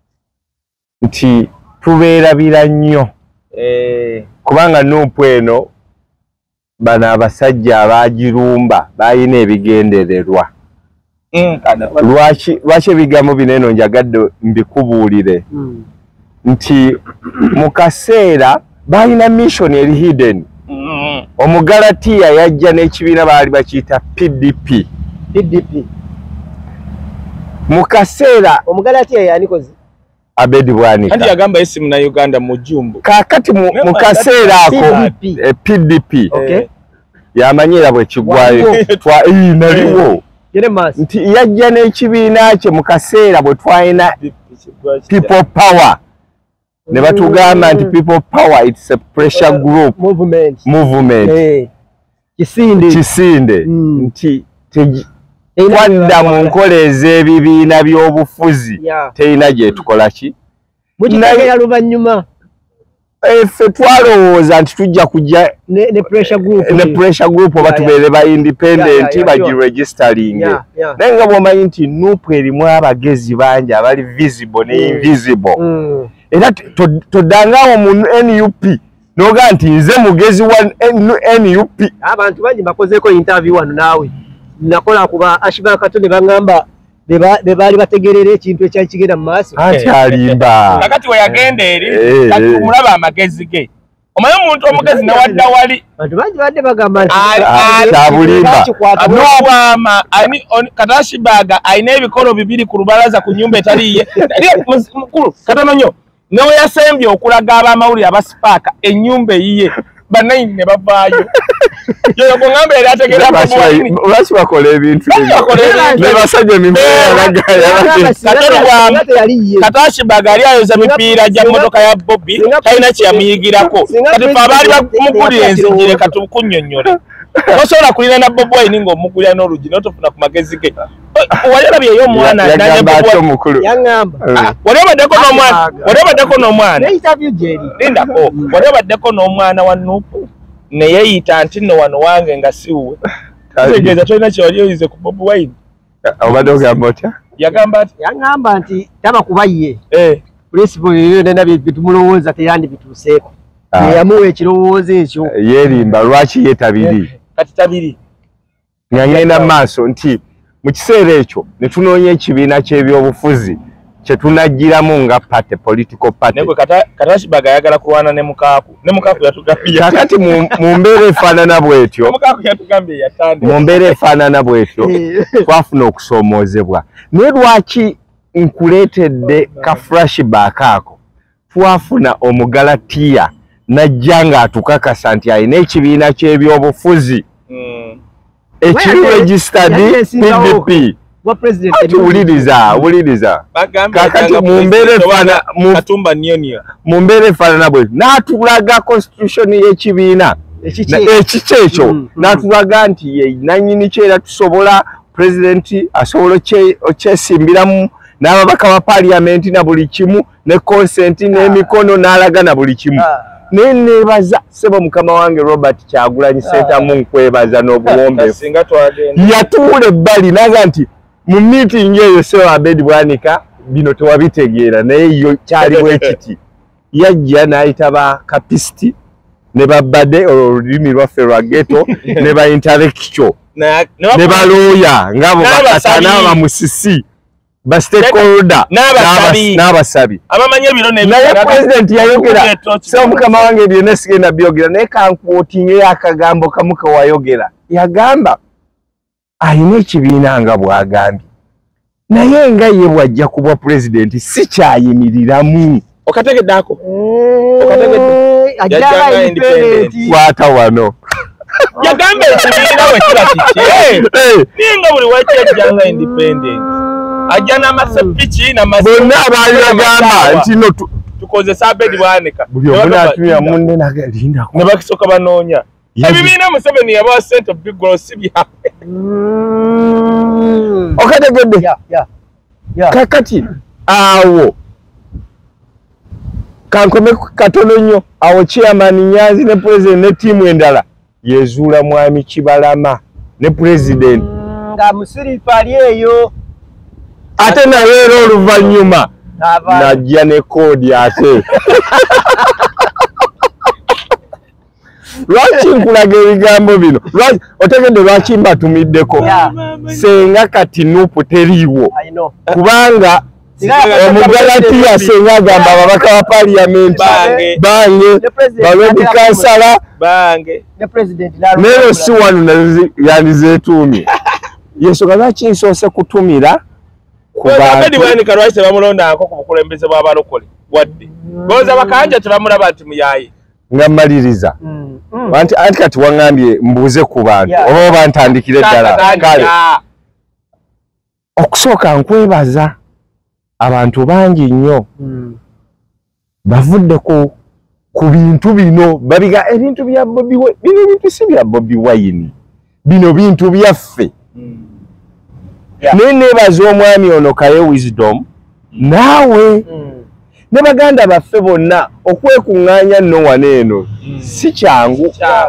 nti tubeerabira nnyo eh kubanga nuupu eno bano abasajja abagirumba balina ebigendererwa mm kana lwaki lwaki ebigambo bino eno njagadde mbikubuulire Mm. nti mu kaseera balina mission eri hidden mm omugalatiya yajja n'ekibiina baali bakiyita P D P P D P mu kaseera omugalatiya yanikoze Abedi Bwanika anti yagamba esimu na Uganda mu jumbo kakati mu mu kaseera ako P D P. eh, P D P Okay. yamanyira bwe kigwayo Waliwo. twa ii naliwo Jeremasi nti yajja n'ekibiina kye mu kaseera bwe twalina people power ne batugamba nti people power it's a pressure group movement movement eh kisinde kisinde Mm. nti tegi- Eyina twadda mu bye nkola ez'ebibiina by'obufuzi Yeah. terina gye tukola ki mukitegera luvannyuma ffe twalowooza nti tujja kujja ne ne pressure group ne pressure group oba Yeah, tubeere ba Yeah, independent yeah, yeah, sure. bagiregistering Yeah, yeah. naye nga bw'omanyi nti nuupu erimu abagezi bangi abali visible ne invisible Mm. era to- toddangaawo mu N U P n'ogaa nti nze mugezi wa N U P abantu bangi bakozeeko interview wano naawe nakola kuba Ashiba Katone bangamba beba bebaali bategerera ekintu ekyali kigenda mu maaso anti alimba kakati we yagenda eri Eh, kati eh. tumulaba amagezi ge omanyi omuntu omugezi nawadda wali abantu bangi badde bagamba nti Ali- ah, ali- Kyabulimba. bakikwata bwe- n'obwama ani on- Katashibaga alina ebikolo bibiri ku lubalaza ku nyumba etaliye mukulu katono nnyo newe yasembye okulaga abamawulire abasipaaka ennyumba eyiye banayini ne bavaayo yoyo kuŋŋamba eri ategeera lwaki bakola ebintu Lwaki bakola ebintu ne basajja Bagamba singa Katono te- bwa- singa teyali ye. Katashibaga ali ayoza Singa- mipiira gya singa- mmotoka ya Bobby singa- talina kyeyamuyigirako singa- kati fe abaali singa- bamugulira singa- enzigire katukunnyonnyole tosobola kulina na Bobi Wine ng'omugulira n'oluggi n'otofuna ku magezi ge wali olabyeyo omwana nanye yagamba Bobi ate Wine omukulu yaŋŋamba Ah, wali obaddeko n'omwana wali obaddeko n'omwana ne interview gyeri lindako wali obaddeko n'omwana wa Nuupu ne yeeyita nti nno wano wange nga siwwe kitegeeza tolina kyewali oyize ku Bobi Wine obadde ogamba otya yagamba ati yaŋŋamba nti taba kuba ye eh principal ebyo nena bitumulowooza teyandi bituuseeko Ah. yeyamuwa ekirowoozo ekyo yeerimba lwaki ye tabiri kati tabiri nga ngenda mu maaso nti mu kiseera ekyo ne tunoonya ekibiina ky'ebyobufuzi kye tunagiramu nga party political party negwe Katashibaga ayagala kulwana ne mukaaku ne mukaaku yatugambye kakati mu mu mbeera efaanana bw'etyo mukaaku yatugambye yatande mu mbeera efaanana bw'etyo twafuna okusoomoozebwa naye lwaki nkuleetedde ka flashback ako twafuna omugalatiya najja ng'atukakasa nti alina ekibiina ky'ebyobufuzi Mm. ekiri registered P D P wa president tuwuliriza wuliriza kakati mumbere fana Katumba niyo niyo mumbere fana nabwe natulaga constitution y'ekibiina ekikyeekyo natulaga nti ye nanyini kyera tusobola president asobola okyesimbiramu n'ababaka ba parliament na buli kimu ne consent n'emikono n'alaga na buli kimu nenebaza sebo mukama wange Robert Kyagulanyi Ssentamu nkwebaza n'obuwombeefu yatuule ebbali naga nti mu meeting eyo Sebo Abedi Bwanika bino tewabitegeera naye yo kyali bwekiti yajja n'ayita ba kapisti ne babadde olulimi lwaffe lwa ghetto ne ba intellectual ne balooya ng'abo bakatana abamusisi ba stakeholder n'abasabi abamanye biro ne naye president yayogera so mukama wange byonna sigenda byogera naye kankuotinge akagambo kamu ke wayogera yagamba ayina ekibiina nga bwagambye naye nga ye bwajja kubwa president si kyayimiriramu okategeddako okategedde ajja independent kwata wano yagamba ekibiina we kira kiki ninga buli wachejjanga independent ajja n'amasepichi n'amasepichi bonna abaali bagamba nti no tukozesa Abedi Bwanika buli omu atuya munne nagalinda ne bakisoka banoonya ebibiina Museveni yabawa cent of big growth si byawe okategedde kakati awo kankome katono nnyo awo chairman Nyanzi ne president ne tiimu endala yezuula mwami Kibalama ne president nga musiripali eyo ate naye oluvannyuma najja ne koodi ate lwaki nkulaga ebigambo bino otegedde lwaki mbatumiddeko senga kati nupu teriiwo kubanga omugalatiya senga agamba ababaka ba parliament bange balodi kansala nero si wano yandizeetuumye yensonga lwaki nsoose kutumira Abedi Bwanika lwaki tebamulondako ku bukulembeze bw'abalokole wadde boza bakanja tebamulaba nti muyaye nga mmaliriza anti anti kati waŋŋambye mbuuze ku bantu oba oba ntandikire ddala kale okusooka nkwebaza abantu bangi nnyo bavudde ku ku bintu bino babiga ebintu bya Bobi Wine bino ebintu si bya Bobi Wine bino bintu byaffe nenebaza omwami ono Kaye Wisdom naawe ne baganda baffe bonna okwekuŋŋaanya nno wano eno si kyangu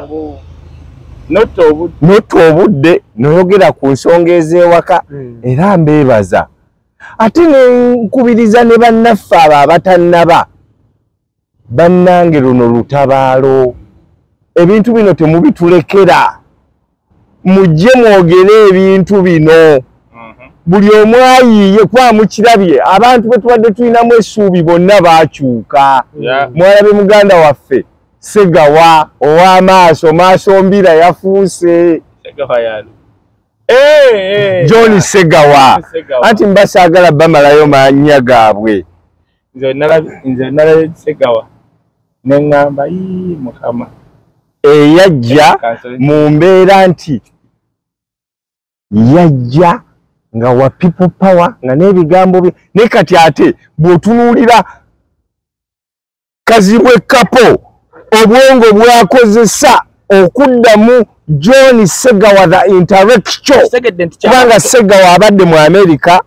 notta obudde noyogera ku nsonga ez'ewaka era mbeebaza ate nenkubiriza ne bannaffe abo abatannaba bannange luno lutabaalo ebintu bino temubitulekera mujje mwogere ebintu bino buli omu ayiiye kuba mukirabye abantu bwe tubadde tulinamu essuubi bonna baakyuka mwalabe muganda waffe Segawa ow'amaaso maaso mbira yafuuse John Segawa anti mbasaagala bamalayo mannya gaabwe nze nalabye Segawa neŋŋamba ii Mukama eyajja mu mbeera nti yajja nga wa people power nga n'ebigambo bye ne kati ate bw'otunuulira Kazibwe Kapo obwongo bwakozesa okuddamu John Segawa the intellectual kubanga Segawa abadde mu America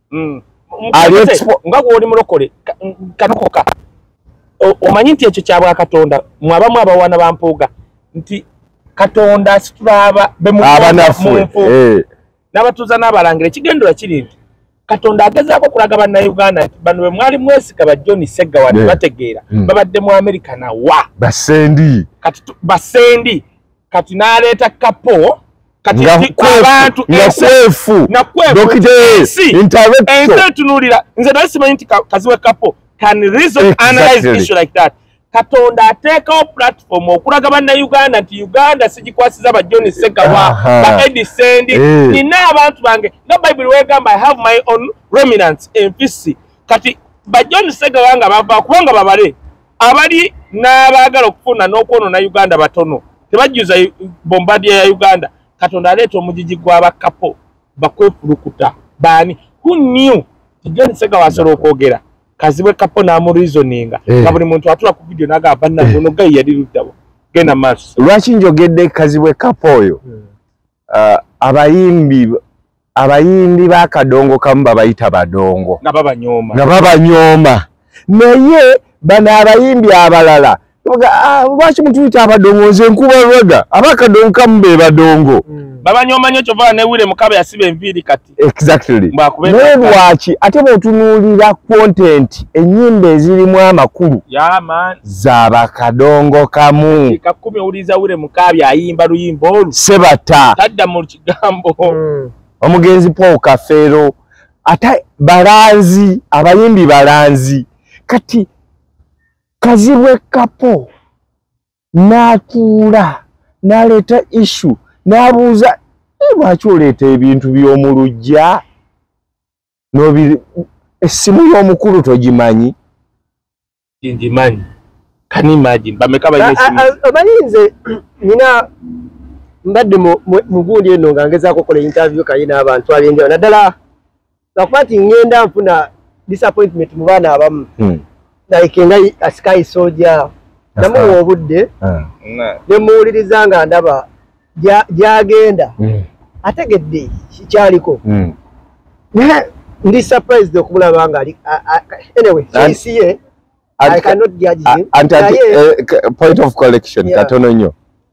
nga gw'oli mulokole kanokoka omanyi nti ekyo kyabwa Katonda mwabamu abawana ba Mpuuga nti Katonda situlaba bemuabanafu n'abatuuza n'abalangira ekigendera kiri nti Katonda agezaako kulaga bannayuganda nti bano bwe mwali mwesika ba John Segawa ne bategeera babadde mu America nawa basendi kati basendi kati n'aleeta Kapo kati abantu nakwefu ensi etunuulira nze naye simanyi nti Kazibwe Kapo can reason analyze issue like that. Katonda ateekawo platform okulaga bannayuganda nti Uganda sigikwasiza ba John Segawa ba Eddie Sendi nina abantu bange no Bible wegamba I have my own remnants in Fisi kati ba John Segawa nga bava kubanga babale abali n'abaagala okufuna n'okwonoona Uganda batono tebajjuza Bombardier ya Uganda Katonda aleeta omujiji gw'abakapo bakwefulukuta bani who knew John Sega wasoro okwogera kazibwe kapo na mu reasoninga nga buli muntu atula ku video naga banna ngono gayi yali ludabo gena maso lwaki njogedde kazibwe kapo oyo uh, abayimbi abayimbi bakadongo kamu babayita badongo na baba nyoma na baba nyoma naye bana abayimbi abalala lwaki mutuyita abadongo nze nkuba lwaga abakadongo kamu be badongo baba nyoma nyo chovana ne wile mukabe yasibe enviri kati exactly naye lwaki ate bwotunuulira content ennyimba ezirimu amakulu yeah, man. za bakadongo kamu kakumi uliza wile mukabe ayimba luyimbo olu sebata tadda mu kigambo mm. omugenzi Paul Kafero ate balanzi abayimbi balanzi kati kazibwe kapo natuula naleta issue nabuuza lwaki oleeta ebintu by'omulujja nobi essimu y'omukulu togimanyi ngimanyi can imagine bameka bayesimu omanyi nze nina mbadde mu gundi eno nga ngezaako okukola interview kayi n'abantu ab'enjawulo naddala lwakuba nti ngenda nfuna disappointment mu baana abamu like nga Sky Soldier namuwa obudde ne muwuliriza nga ndaba gyagenda ategedde kyaliko naye ndi surprised okumulaba nga ali anyway isi ye I cannot judge him point of collection katono nnyo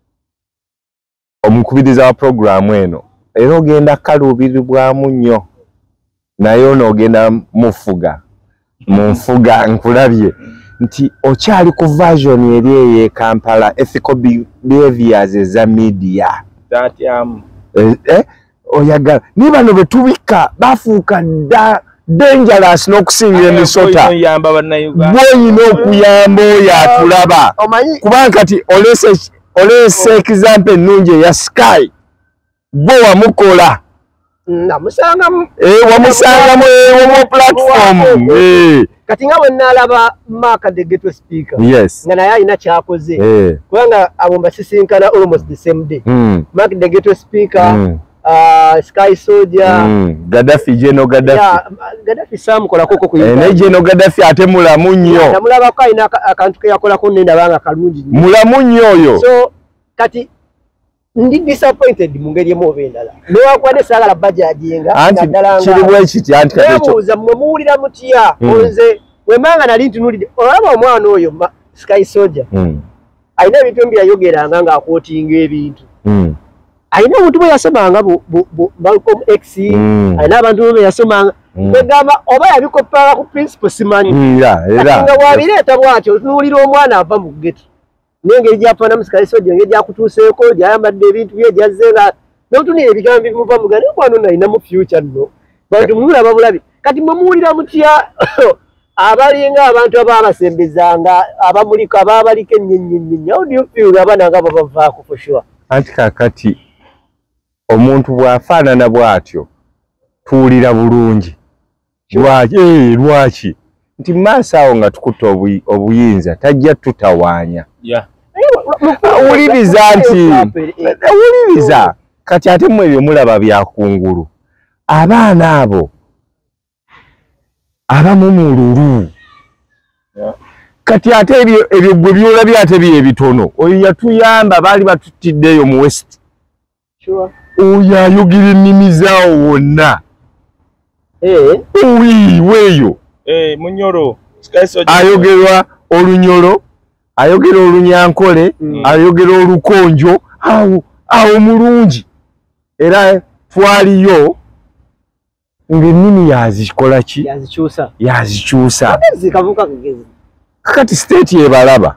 omukubiriza wa programu eno era ogenda kaluubirirwamu nnyo naye onoogenda mufuga munfuga nkulabye nti okyali ku version eri eye Kampala ethical behaviors eza media that um eh, eh oyagala ni bano betubika bafuuka da dangerous n'okusingira emisota bwoyina okuyamba oyo atulaba kubanga kati olese olese example ennungi eya Sky bo wamukola namusangamu eh wamusangamu mu platform eh kati nga bwe nalaba Mark the Gateway speaker yes nga naye alina kyakoze eh kubanga abo mbasisinkana almost the same day mm. Mark the Gateway speaker mm. uh, Sky Soldier mm. Gaddafi General Gaddafi yeah, Gaddafi Sam kola koko ku eh ne General Gaddafi ate mulamu nnyo namulaba ko alina akantu ke yakola ko nenda banga kalungi mulamu nnyo oyo so kati ndi disappointed mu ngeri emu oba endala newakwane saagala bajajinga anti kiri bwekiti anti katebuuza mmwe muwulira mutya nze wemanga nali ntunuulidde olaba omwana oyo Sky Soldier alina ebintu embi yayogeranga ng'akootinga ebintu alina omuntu bwe yasomanga Malcolm X alina abantu bwe yasomanga kwegamba oba yabikoppanga ku principle simanyi nga bwabireeta bwatyo otunuulira omwana ava mu geto nengeri gyafanamu Sky Soldier ngeri gyakutuuseeko gyayambadde ebintu bye gyazzenga notunira ebigambo bimuva mugane kwano nalina mu future nno bantu mulaba bulabi kati mwe muwulira mutya abalinga abantu abaabasembezanga abamuliko abaabaliko ennyenyennyenya how do you feel abaana nga babavaako for sure anti kakati omuntu bw'afaanana bw'atyo tuwulira bulungi lwaki eh lwaki nti maaso awo nga tukutta obuyinza tajja tutawaanya yeah awuliriza nti awuliriza kati ate mmwe ebyo mulaba byakungulu abaana abo abamu mululu kati ate ebyo gwe byolabye ate bye bitono oyo yatuyamba baali batuttiddeeyo mu west oyo ayogera ennimi zaawo wonna owi weeyo eh munyoro ayogerwa olunyolo ayogera olunyankole ayogera olukonjo awo awo mulungi era twaliyo ng'ennimi yazikola ki yazikyusa yazikyusa zikavuka kugezi kakati state yebalaba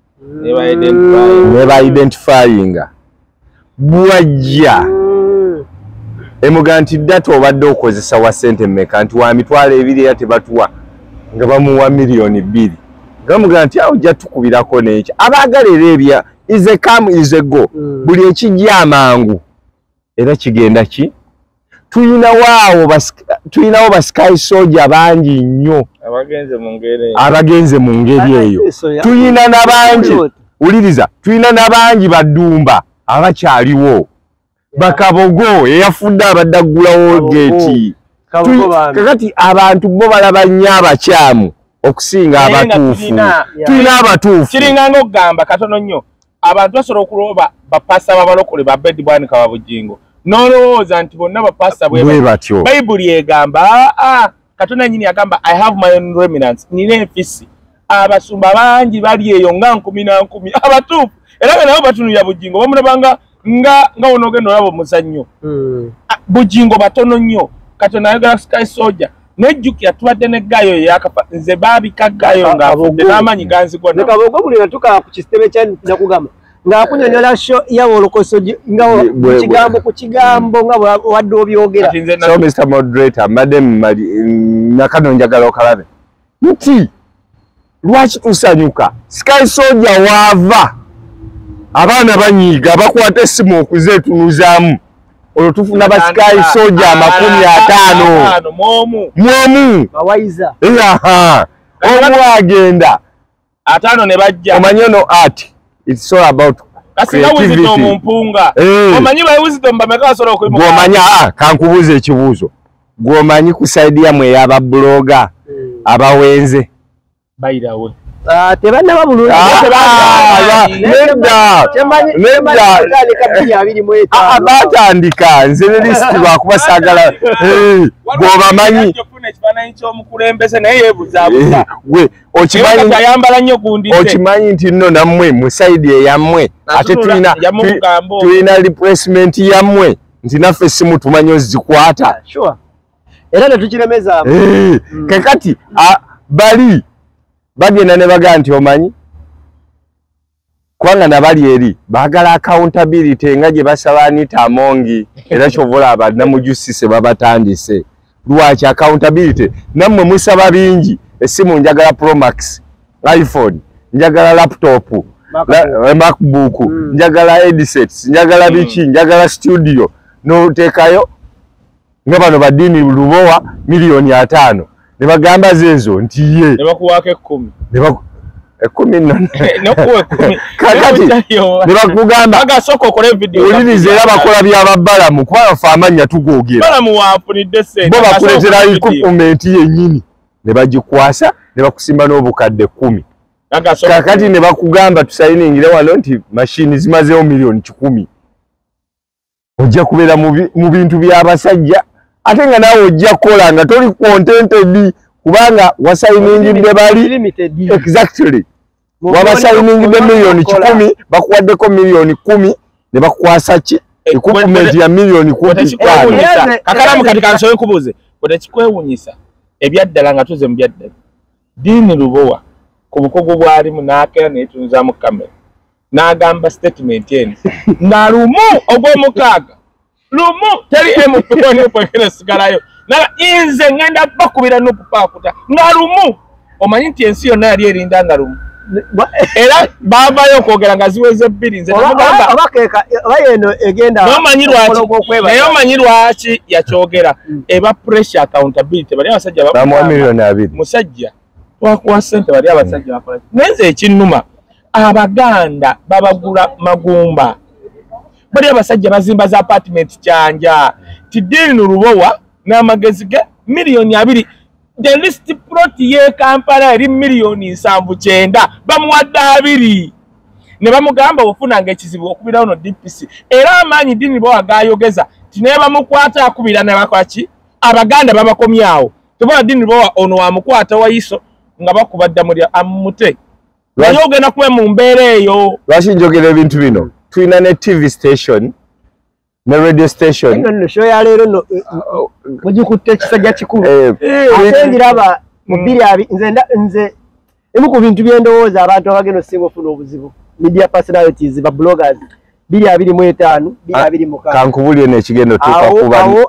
neba identifyinga bwajja emuga nti data obadde okozesa wa sente mmeka nti wa mitwalo ebiri era tebatuwa nga bamuwa miliyoni bbiri gamuga nti awo ojja tukubirako n'ekyo abaagala era ebya is a come is a go buli ekijja amangu era kigenda ki tuyinawo tuyinawo ba Sky Soldier bangi nnyo abagenze mu ngeri abagenze mu ngeri eyo tuyina n'abangi uliriza tuyina n'abangi badumba abakyaliwo bakabogo eyafudde abaddaggulawo geeti kakati abantu bo balaba nnyo abakyamu okusinga abatuufu tulina abatuufu kiringa ng'okugamba katono nnyo abantu basobola okuloba bapasa babalokole ba bedi bwanika wa bujingo n'olowooza nti bonna bapasa bwe batyo bayibuli egamba aa Katonda nyini agamba I have my own remnants nina enfisi abasumba bangi bali eyo nga nkumi na nkumi abatuufu era nga nabo batunulira bujingo bamulabanga nga nga onogenda olaba omuzannyo bujingo batono nnyo Katonda ayagala Sky Soldier nejjukira tubadde ne Gayo yakafa nze baabika Gayo nga afudde n'amanyi ganzigwa ne kabogo buli natuka ku kisitebe kya nakugamba ng'akunyonyola sho ya wolokoso nga ku kigambo ku kigambo nga wadde obyogera. So Mister Moderator madam nakano njagala okalabe nti lwaki tusanyuka Sky Soldier wava abaana banyiga bakwata essimu okuzeetunuzaamu olwo tufuna ba Sky Soldier amakumi ataano mwomu mwomu bawaiza eyaha omu agenda ataano ne bajja omanyi ono art it's all about creativity mumpunga omanyi ba wisdom bameka basobola okuyimuka gwomanyi ah kankubuuza ekibuuzo gwomanyi ku side yamwe ey'aba blogger abawenze bayirawe Ah, tebana babulula nedda nedda abatandika nze ne list lwakuba saagala bw'obamanyi we okimanyi nti nno nammwe mu sayidi eyammwe ate tulina tulina replacement yammwe nti naffe simu tumanyi ozikwata era netukiremeza kakati bali bagenda ne baga nti omanyi kubanga nabali eri baagala accountability nga gye basaba Anita Amongi era kyovola abannamujusise babatandise lwaki accountability nammwe musaba bingi essimu njagala Pro Max iPhone njagala laptop MacBook njagala headsets njagala biki njagala studio noteekayo nga bano badini lubowa milioni atano ne bagamba zezo nti ye ne bakuwaka ekkumi ne baku ekkumi nno nokuwa ekkumi kakati ne bakugamba agasoko okole video ulinize era bakola by'ababbalamu kubanga fe amannya tugoogera balamu waafunidde sente bo bakuleetera equipment yennyini ne bagikwasa ne bakusimba n'obukadde kkumi kakati ne bakugamba tusayiningire wano nti mashini zimazeewo miliyoni kikumi ojja kubeera mu bintu by'abasajja ate nga naawe ojja kukola nga toli contented kubanga wasayiningidde bali exactly wabasayiningidde miliyoni kikumi bakuwaddeko miliyoni kumi ne bakukwasa ki equipment ya miliyoni kumi kakalamu kati kansobe nkubuuze bwe tekikwewuunyisa ebyaddala nga tuze mu byaddala Diini Lubowa ku bukugu bwalimu n'akeera neetunuzaamu kamera n'agamba statement eno nga lumu ogw'omukaaga lumu teri M P one kwekene sigalayo naga inze ngenda bakubira n'okupakuta nga lumu omanyi nti ensi yonna yali erinda nga lumu era baavayo okwogera nga ziweze bbiri nze namugamba abakeeka bayeno egenda n'omanyi lwaki naye omanyi lwaki yakyogera eba pressure accountability bali abasajja bamuwa miliyoni abiri musajja twakuwa ssente bali abasajja bakola nenze ekinnuma Abaganda babagula magumba bali abasajja bazimba za apartment kyanja ti Diini Lubowa n'amagezi ge miliyoni abiri the list plot ye Kampala eri miliyoni nsanvu kyenda bamuwadde abiri ne bamugamba ofunanga ekizibu okubirawo no D P C era amaanyi Diini Lubowa gayogeza ti ne bamukwata akubira ne bakwaki Abaganda babakomyawo tubona Diini Lubowa ono wamukwata wayiso nga bakubadda muri amute Yogena kwe mu mbeera eyo lwaki njogera ebintu bino tulina ne T V station ne radio station nno show ya leero no mujikutte ekisajja kikulu ate ngiraba mu bbiri abi nze nze emu ku bintu byendowooza abantu abagenda osinga ofuna obuzibu media personalities ba bloggers bbiri abiri mu etaano bbiri abiri mu mukaaga kankubulye n'ekigendo tuuka kubamu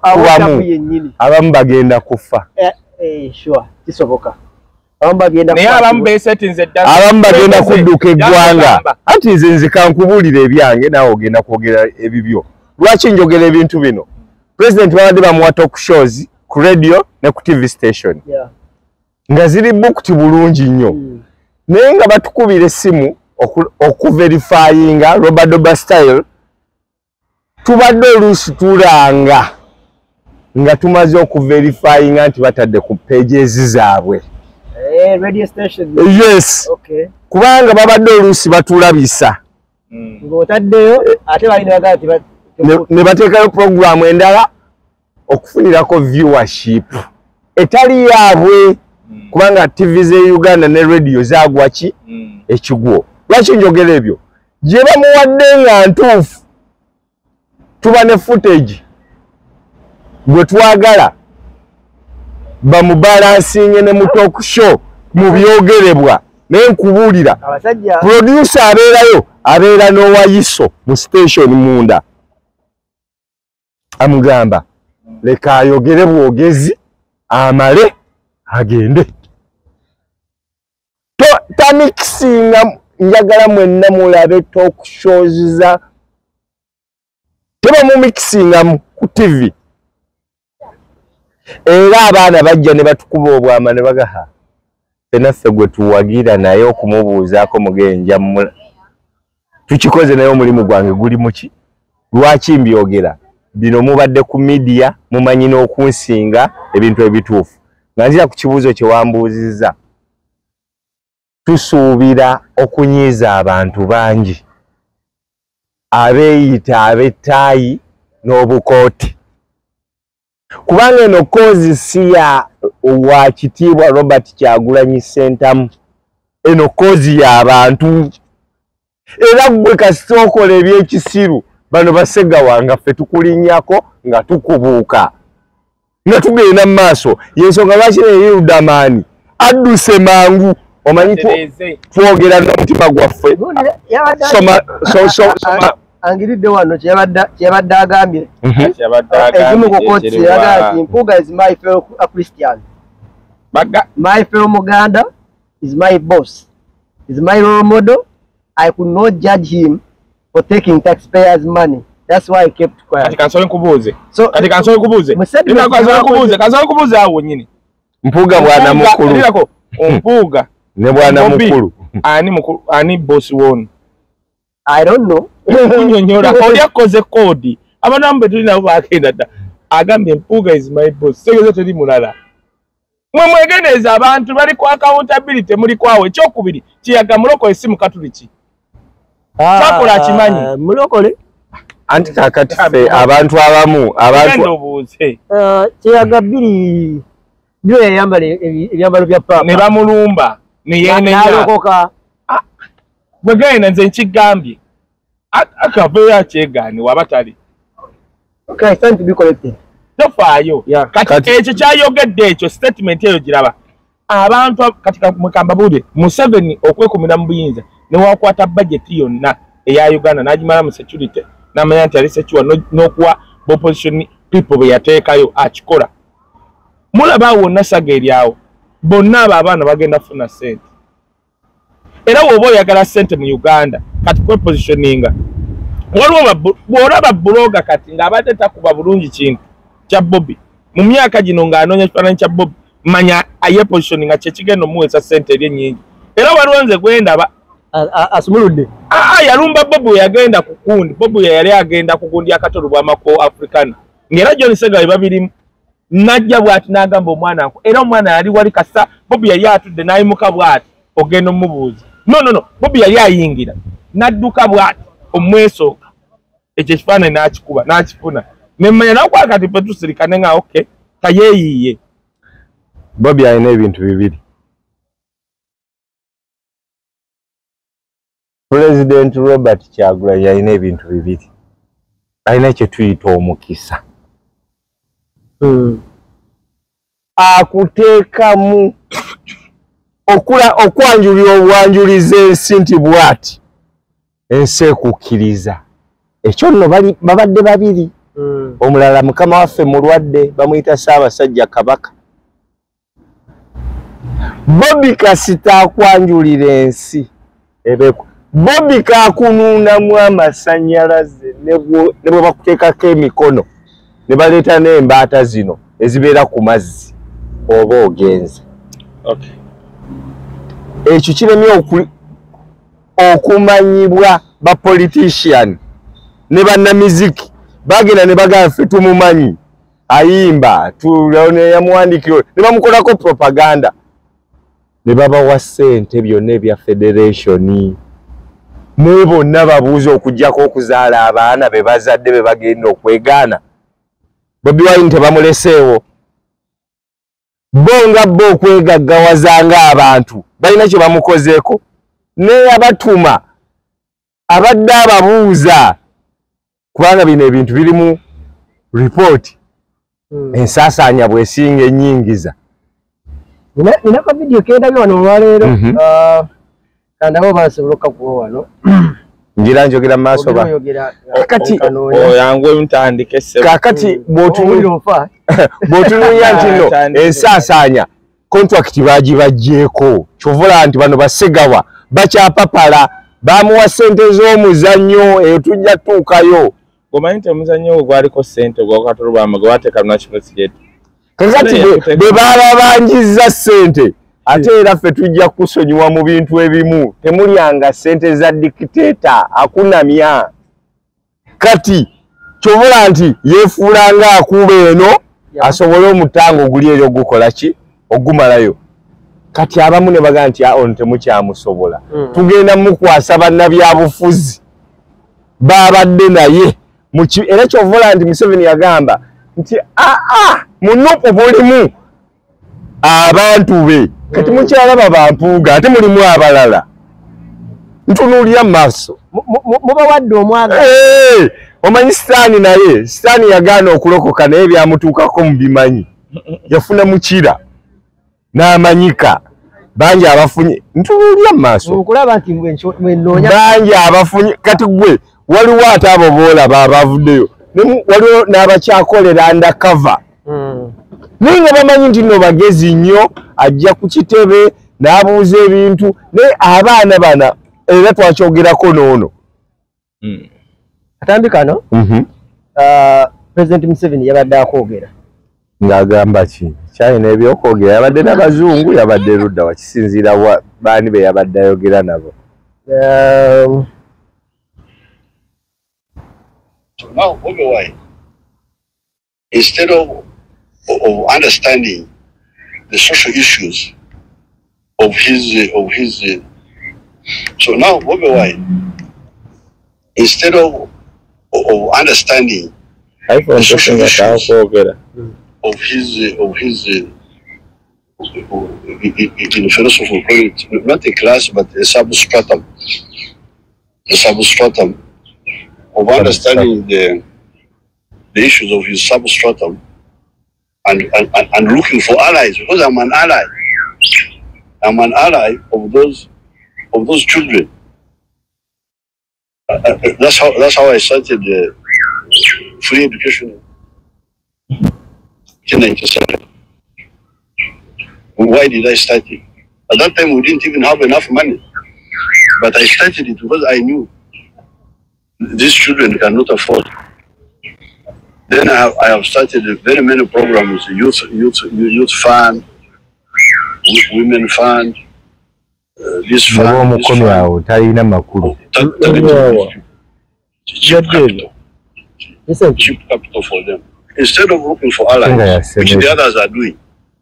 abamu bagenda kufa eh sure kisoboka naye abamu beesetinze ddala abamu bagenda kudduka eggwanga anti nze nze kankubulira ebyange naawe ogenda kwogera ebibyo lwaki njogera ebintu bino president babadde bamuwa talk shows ku radio ne ku T V station nga ziri booked bulungi nnyo naye nga batukubira essimu okuverifyinga Robert Doba style tubadde oluusi tulanga nga tumaze okuverifyinga nti batadde ku pages zaabwe. Eh, radio station. Yes. Okay. Kubanga babadde oluusi batulabisa. Ng'otaddeyo ate balina bagamba nti ne bateekayo programu endala okufunirako viewership etali yaabwe kubanga T V ze Uganda ne radio zaagwa ki ekigwo. Lwaki njogera ebyo? Gye bamuwadde nga ntuufu tuba ne footage gwe twagala bamubalansinge ne mu talk show mu byogerebwa n'enkubuulira producer abeerayo abeera n'owayiso mu station munda amugamba leka ayogere bwogezi amale agende to tamikisinga njagala mwenna mulabe talk shows za teba mu mikisinga ku T V era abaana bajja ne batukuba obwama ne bagaha enaffe gwe tuwagira naye okumubuuzaako mugenja tukikoze naye omulimu gwange guli muki lwaki mbyogera bino mubadde ku media mumanyi n'okunsinga ebintu ebituufu nga nzira ku kibuuzo kye wambuuzizza tusuubira okunyiiza abantu bangi abeeyita ab'ettaayi n'obukooti kubanga eno kozi si ya wa kitiibwa Robert Kyagulanyi Ssentamu eno kozi y'abantu era gwe kasita okola ebyekisiru bano basega wanga ffe tukulinnyako nga tukubuuka nga tugenda mu maaso yensonga lwaki neyiruddamaani adduse mangu omanyi twogera n'omutima gwaffe soma angiridde wano kyebadde agambye ekimu ku kooti yagamba nti Mpuuga is my fellow Christian, my fellow Muganda is my boss, is my role model. I could not judge him for taking taxpayers' money. That's why I kept quiet. Kati kansole kubuuze. So kati kansole kubuuze. Nina kansole kubuuze. Kansole kubuuze awo nyini. Mpuuga bwana mukulu. Ndirako Mpuuga ne bwana mukulu. Ani mukulu ani boss won. I don't know. Kunyonyora kodi akoze kodi. Abanambe tulina bakenda da. Agambye Mpuuga is my boss. Segeze tuli mulala. Mwe mwegeneza abantu bali ku accountability muri kwawe kyokubiri kiyaga muloko esimu katuliki. Sakola kimanyi. Mulokole. Anti kakati fe abantu abamu abantu ndobuze. Eh kiyaga biri byo yambale ebyambalo bya papa. Ne bamulumba ne yene nya. Nalokoka. Bwegenda nze nkigambye. Akaveya kyegani wabatali. Okay, time to be collected. Tofaayo. Kati ekyo kyayogedde ekyo statement eyo giraba. Abantu katika mukamba bude Museveni okwekumira mu buyinza ne wakwata budget yonna eya Uganda n'agimala mu security n'amanya nti ali secure n'okuwa opposition people be yateekayo akikola. Mulaba wonna saga eryawo bonna abo abaana bagenda funa sente. Era woba oyagala sente mu Uganda kati kwe positioninga waliwo bw'olaba buloga kati ng'abadde takuba bulungi kintu kya Bobby mu myaka gino ng'anoonya kifaananyi kya Bobby manya aye positioninga kye kigenda omuweesa sente eri ennyingi. Era waliwo nze gwendaba asumuludde aa yalumba Bobby yagenda ku kundi Bobby yali agenda ku kundi akatolu bw'amako African ng'era John Ssegabi babirimu najja bw'ati n'agamba omwana nko era omwana yali wali kasa Bobby yali atudde n'ayimuka bw'ati ogenda omubuuza no no no Bobby yali ayingira n'adduka bw'ati omwesooka ekyo ekifaananyi n'akikuba n'akifuna nemmanya nakukwala kati pe tusirikane nga okay kayeeyiiye. Bobby alina ebintu bibiri. President Robert Kyagulanyi alina ebintu bibiri. Alina kye tuyita omukisa. Mm. Akuteekamu okula okwanjulira obwanjuliza ensi nti bw'ati ensi ekukkiriza. Ekyo nno bali babadde babiri. Mm. Omulala mukama waffe mulwadde bamuyita Ssaabasajja Kabaka. Bobby kasita akwanjulira ensi ebeeko. Bobby kakunuunamu amasannyalaze ne bwe bakuteekako emikono ne baleeta n'embaata zino ezibeera ku mazzi oba ogenze. Okay. Ekyo kiremye okumanyibwa ba politician ne bannamiziki bagenda ne bagamba ffe tumumanyi ayimba tulone yamuwandikiro ne bamukolako propaganda ne babawa ssente byonna ebya federation ne bonna babuuza okujjako okuzaala abaana be bazadde be bagenda okwegaana Bobi Wine tebamuleseewo bo nga bo okwegaggawazanga abantu balina kye bamukozeeko ne abatuma abadde ababuuza kubanga bino ebintu birimu report mm. ensaasaanya bwesinga ennyingiza nina nina ka video kenda byo wano olwaleero mm -hmm. uh, kandabo basobola okuwa wano njira njogera maaso ba kakati oyangwe ntandike se kakati botunuliro botunuya ntino ensaasaanya contract bagibajjeeko kyovula nti bano basegawa bakyapapala bamuwa ssente z'omuzannyo eyo tujja tuukayo gomanyi nti omuzannyo gwaliko ssente gwakatolubama gwateeka national budget kakati bwe baba banjizza ssente ate era ffe tujja kusonyiwa mu bintu ebimu temulyanga ssente za dictator akunamya kati kyovula nti yeefuulanga akuba eno asobole omutango guli eyo ogukola ki ogumalayo kati abamu ne baga nti ono temukyamusobola mm. tugenda mukwasa bannabyabufuzi babadde naye era kyovula nti Museveni yagamba nti aa munupu bulimu abantu be kati mukyalaba bampuuga ate mulimu abalala ntunuulira maaso muba wadde omwaga omanyi sitaani naye sitaani yagaana okulokoka naye byamutuukako mu bimanyi yafuna mukira n'amanyika bangi abafunye ntunuulira maaso okulaba nti mwenoonya bangi abafunye kati gwe waliwo ate abo boolaba abavuddeyo waliwo n'abakyakolera undercover mm. naye nga bamanyi nti nno bagezi nnyo ajja ku kitebe n'abuuza ebintu naye abaana bana era twakyogerako n'ono mm. atambi kano mm -hmm. uh, President Museveni yabadde akwogera ng'agamba ki kyalina ebyokwogera yabadde n'abazungu yabadde ludda wakisinziira baani be yabadde ayogera nabo um, So now, Bobi Wine, instead of, of understanding the social issues of his, uh, of his, uh, so now Bobi Wine, instead of, of understanding the social issues of his, uh, of his, uh, in philosophy, call it not a class but a substratum, a substratum. Of understanding the the issues of his substratum and, and, and looking for allies, because I'm an ally. I'm an ally of those of those children. Uh, uh, that's how that's how I started uh, free education in nineteen ninety-seven. Why did I start it? At that time we didn't even have enough money, but I started it because I knew these children cannot afford. Then I have, I have started very many programs: youth, youth, youth fund, women fund, uh, this fund. This fund. Cheap, cheap capital for them. Instead of looking for allies, which the others are doing.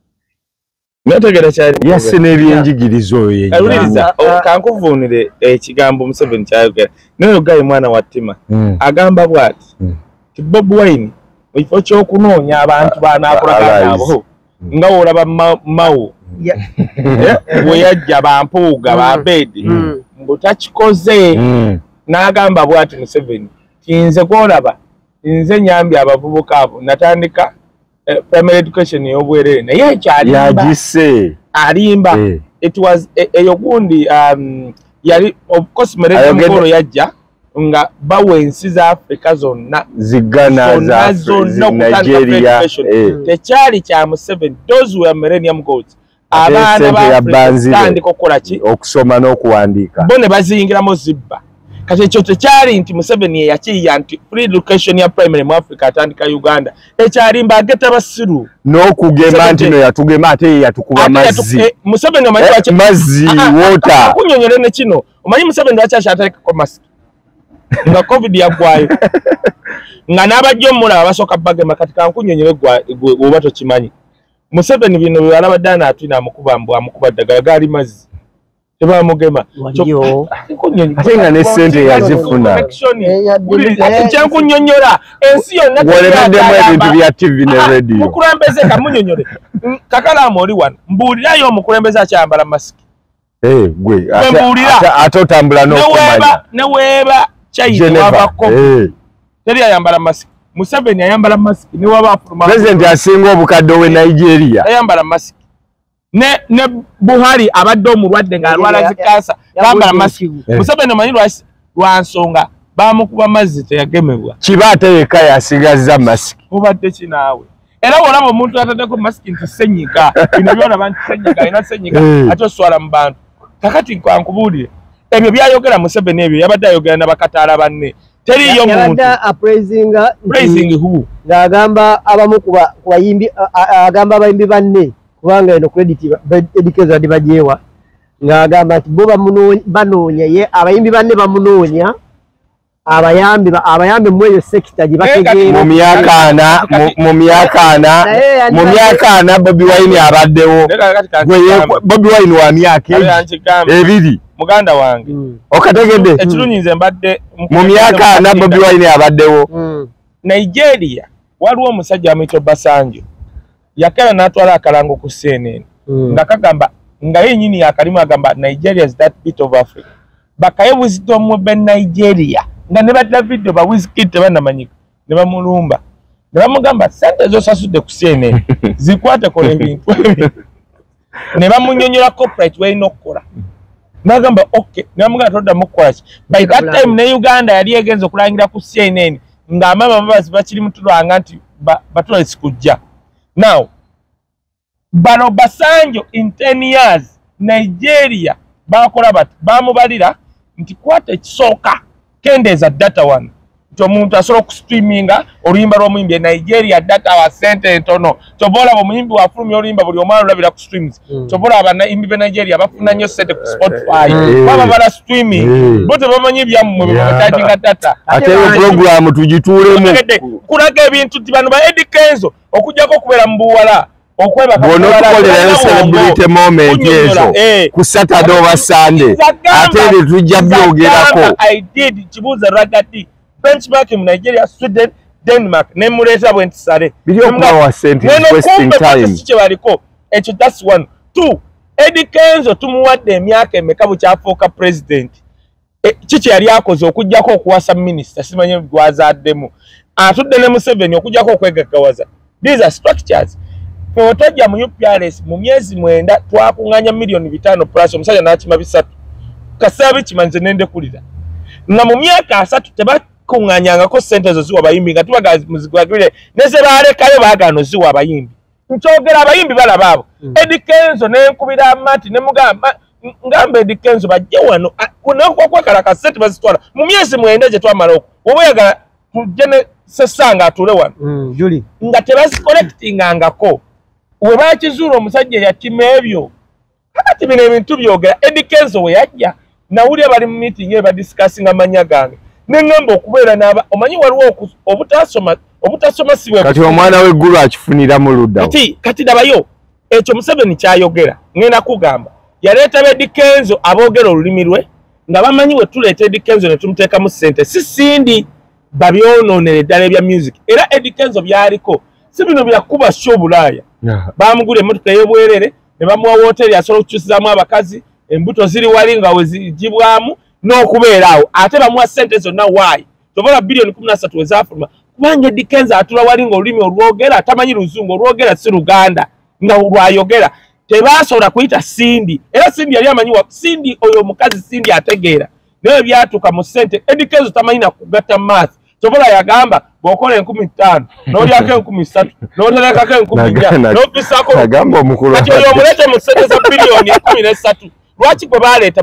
Yes, n'ebyenjigirizo ye. Awuliriza kankuvunire ekigambo Museveni kyayogera. Naye gayi mwana wa Ttima agamba bwati ti Bobi Wine ekifo ky'okunoonya abantu banaakolagana nabo nga olaba mawu we yajja bampuuga babedi mbu takikoze n'agamba bwati Museveni tinze gwolaba nze nyambye abavubuka abo natandika primary education y'obwerere naye ekyalimba yagise alimba eh. It was eyo gundi um yali of course mereka mukolo yajja nga bawe ensi za Africa zonna zigana za Africa Nigeria eh. Tekyali kya Museveni those were millennium goals abaana ba Africa kandi kokola ki okusoma n'okuwandiika bone bazingiramo zibba kati ekyo tekyali nti Museveni yakiya nti free education ya primary mu Africa atandika Uganda ekyalimba ageta basiru n'okugema nti no yatugema ate yatukuba mazzi Museveni omanyi eh, mazzi water kunyonyere ne kino omanyi Museveni lwaki akyatandika ko mask nga covid yagwayo nga n'abajja omulaba basooka bagema kati kankunyonyere gwe oba tokimanyi Museveni bino byalaba ddana atwina amukuba mbu amukuba ddagala gaali mazzi tebamugema ate nga ne ssente yazifuna kyankunyonyola ensi yonna wolemeddemu ebintu bya tv ne radio mukulembeze kamunyonyole kakalaamu oli wano mbuulirayo omukulembeze akyambala masiki gwe ate otambula n'okumanya ne weeba china wabako teri ayambala masiki Museveni ayambala masiki ne waba afuluma president asinga obukadde we Nigeria ayambala masiki ne ne Buhari abadde omulwadde nga alwala zikansa bambala masiki Museveni manyi lwansonga bamukuba mazzi teyagemebwa kiba ate yekka yasigazza masiki obadde kinaawe era olaba omuntu ataddeko masiki nti senyiga bino byolaba nti senyiga ina senyiga ate oswala mu bantu kakati nkwankubuulire ebyo byayogera Museveni ebyo yabadde ayogera n'abakataala banne teriyo muntu praising praising who ngagamba abamu kuba kubayimbi agamba abayimbi banne kubanga eno credit education bajewa ngagamba ati bo banoonya ye abayimbi banne bamunoonya abayambi abayambi mweyo sector gibategeera mu myaka ana mu myaka ana mu myaka ana Bobi Wine abaddewo Bobi Wine wa myaka ebiri muganda wange okategedde ekirunyize mbadde mu myaka ana Bobi Wine abaddewo Nigeria waliwo omusajja amuyita Basanjo yakera n'atwala akalango ku C N N nga kagamba nga yennyini yakalimu agamba Nigeria is that bit of Africa bakaye wisdom be Nigeria nga ne badda video ba Wizkid tebanamanyika ne bamulumba ne bamugamba sente zosasudde ku C N N zikwate kola ebintu ne bamunyonyola corporate we inokola nagamba okay ne bamugamba todda mukola by that time ne Uganda yali egenze okulangira ku C N N nga amama babazi bakiri mutulwanga nti batula sikujja now bano Basanjo in ten years Nigeria bakola bat bamubalira nti kwate kisooka kendeza data one nti omuntu asobola okustreaminga oluyimba lw'omuyimbi e Nigeria data wa sente entono tobola omuyimbi wafulumya oluyimba buli omwana olabira ku streams tobola abayimbi be Nigeria bafuna nnyo sente ku Spotify baba bala streaming bo tebamanyi byammwe bebataginga data ate program tugituulemu kulaga ebintu ti bano ba Eddie Kenzo okujjako okubeera mu buwala bonotukolera celebrity moment ezo ku Saturday oba Sunday ate ne tujja byogerako I did kibuuza ragati benchmark mu Nigeria Sweden Denmark ne muleta bwe ntisale biliokubawa sente wasting time kye baliko ekyo that's one two Eddie Kenzo tumuwadde emyaka emeka bukyafuuka president kiki yali akoze okujjako okuwasa minister simanye gwazaddemu atudde ne Museveni okujjako okwegaggawaza these are structures Fotoja mu U P R S mu myezi mwenda twakunganya milioni bitano plus omusajja n'akima bisatu kasabi kimanze nende kulira nga mu myaka asatu tebakunganyangako sente zo ziwa abayimbi nga tubaga muzigwagire neze balekayo bagano ziwa abayimbi nkyogera abayimbi balaba abo mm. Eddie Kenzo n'enkubira amati ne mugamba ngambe Eddie Kenzo bajje wano kunakwakala kasente bazitwala mu myezi mwenda gye twamala okwo oba oyagala tujje ne sesanga atule wano mm, Julie nga tebazicollectingangako we bakizuula omusajja yatima ebyo kati bino ebintu byogera Eddie Kenzo we yajja nawulira bali mu meeting ye badiscussinga amanya gange nengamba okubeera n'aba omanyi waliwo obutasoma obutasoma siwe kati omwana w'eggulu akifunira mu ludda kati kati dabayo ekyo Museveni kyayogera ngenda kugamba yaleeta Eddie Kenzo aboogera olulimi lwe nga bamanyi we tuleeta Eddie Kenzo ne tumuteeka mu ssente si sindi babyonoonere ddala ebya music era Eddie Kenzo byaliko si bino byakuba sho Bulaaya bamugula emmotoka y'obwerere ne bamuwa wooteri asobola okukyusizaamu abakazi embuto ziri wali nga we zigibwamu n'okubeera awo ate bamuwa ssente zonna waayi tobola biliyoni kumi na ssatu we zaafuluma kubanga Eddie Kenzo atula wali nga olulimi olwogera tamanyi luzungu olwogera si Luganda nga lwayogera tebasobola kuyita Sindi era Sindi yali amanyi wa Sindi oyo omukazi Sindi ategeera naye byatuuka mu ssente Eddie Kenzo tamanyi na kugatta maazi tobola yagamba bw'okola enkumi ttaano n'olyako enkumi ssatu n'oterekako enkumi nnya n'opisako kati oyo omulete mu ssente za biliyoni ekumi n'essatu lwaki gwe baleeta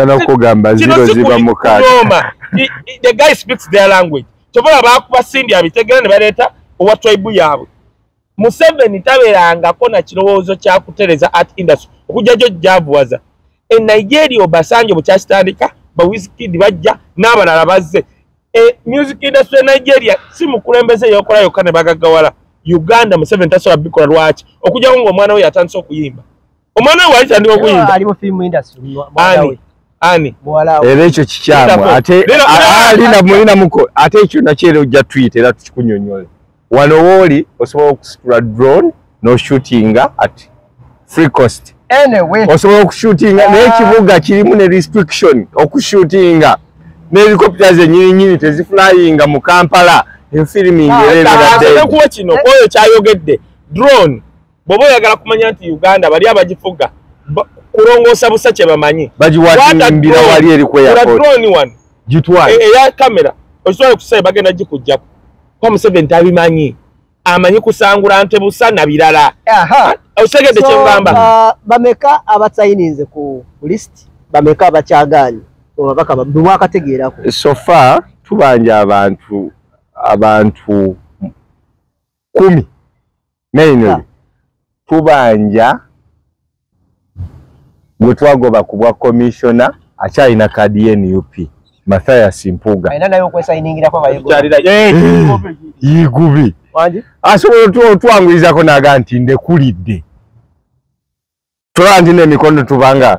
kino sikuloma the guy speaks their language tobola baakuba Sindi abitegeera ne baleeta owa tribe yaabwe Museveni tabeerangako na kirowoozo kya kutereza art industry okujja gyo gyavuwaza e Nigeria Obasanjo bukyakitandika ba Wizkid bajja n'abalala bazze e music industry ya Nigeria si mukulembeze yokola yokane bagagawala Uganda Museveni tasobola bikola lwaki okujja ngo omwana we yatandise okuyimba omwana we wali tandika okuyimba ali mu film industry ani ani era ekyo kikyamu ate alina mulina muko ate ekyo nakyera ojja tweet era tukikunyonyole wano wooli osobola okusitula drone no shootinga at free cost anyway osobola okushootinga n'ekibuga kirimu ne restriction okushootinga n'helicopters enyini nyini teziflyinga mu Kampala enfilming erera kuwa kino oyo kyayogedde drone bobo yagala kumanya nti Uganda bali abagifuga kulongoosa busa kye bamanyi bagiwatimbira wali eri ku airport drone one gitwale eya kamera osobola kusaba bagenda gikujjako kwa Museveni tabimanyi amanyi kusangula nte busa na birala aha osegedde so, kye ngamba uh, bameka abatsayininze ku list bameka abakyaganye obabaka bwakategeerako so far tubanja abantu abantu kumi mainly tubanja gwe twagoba ku bwa commissioner akyalina kadi N U P Mathias Mpuga ayina nayo okwesayiningira kwa bayego yigubi wanje asobola otwanguyizako naga nti ndekulidde tulandi n'emikono tubanga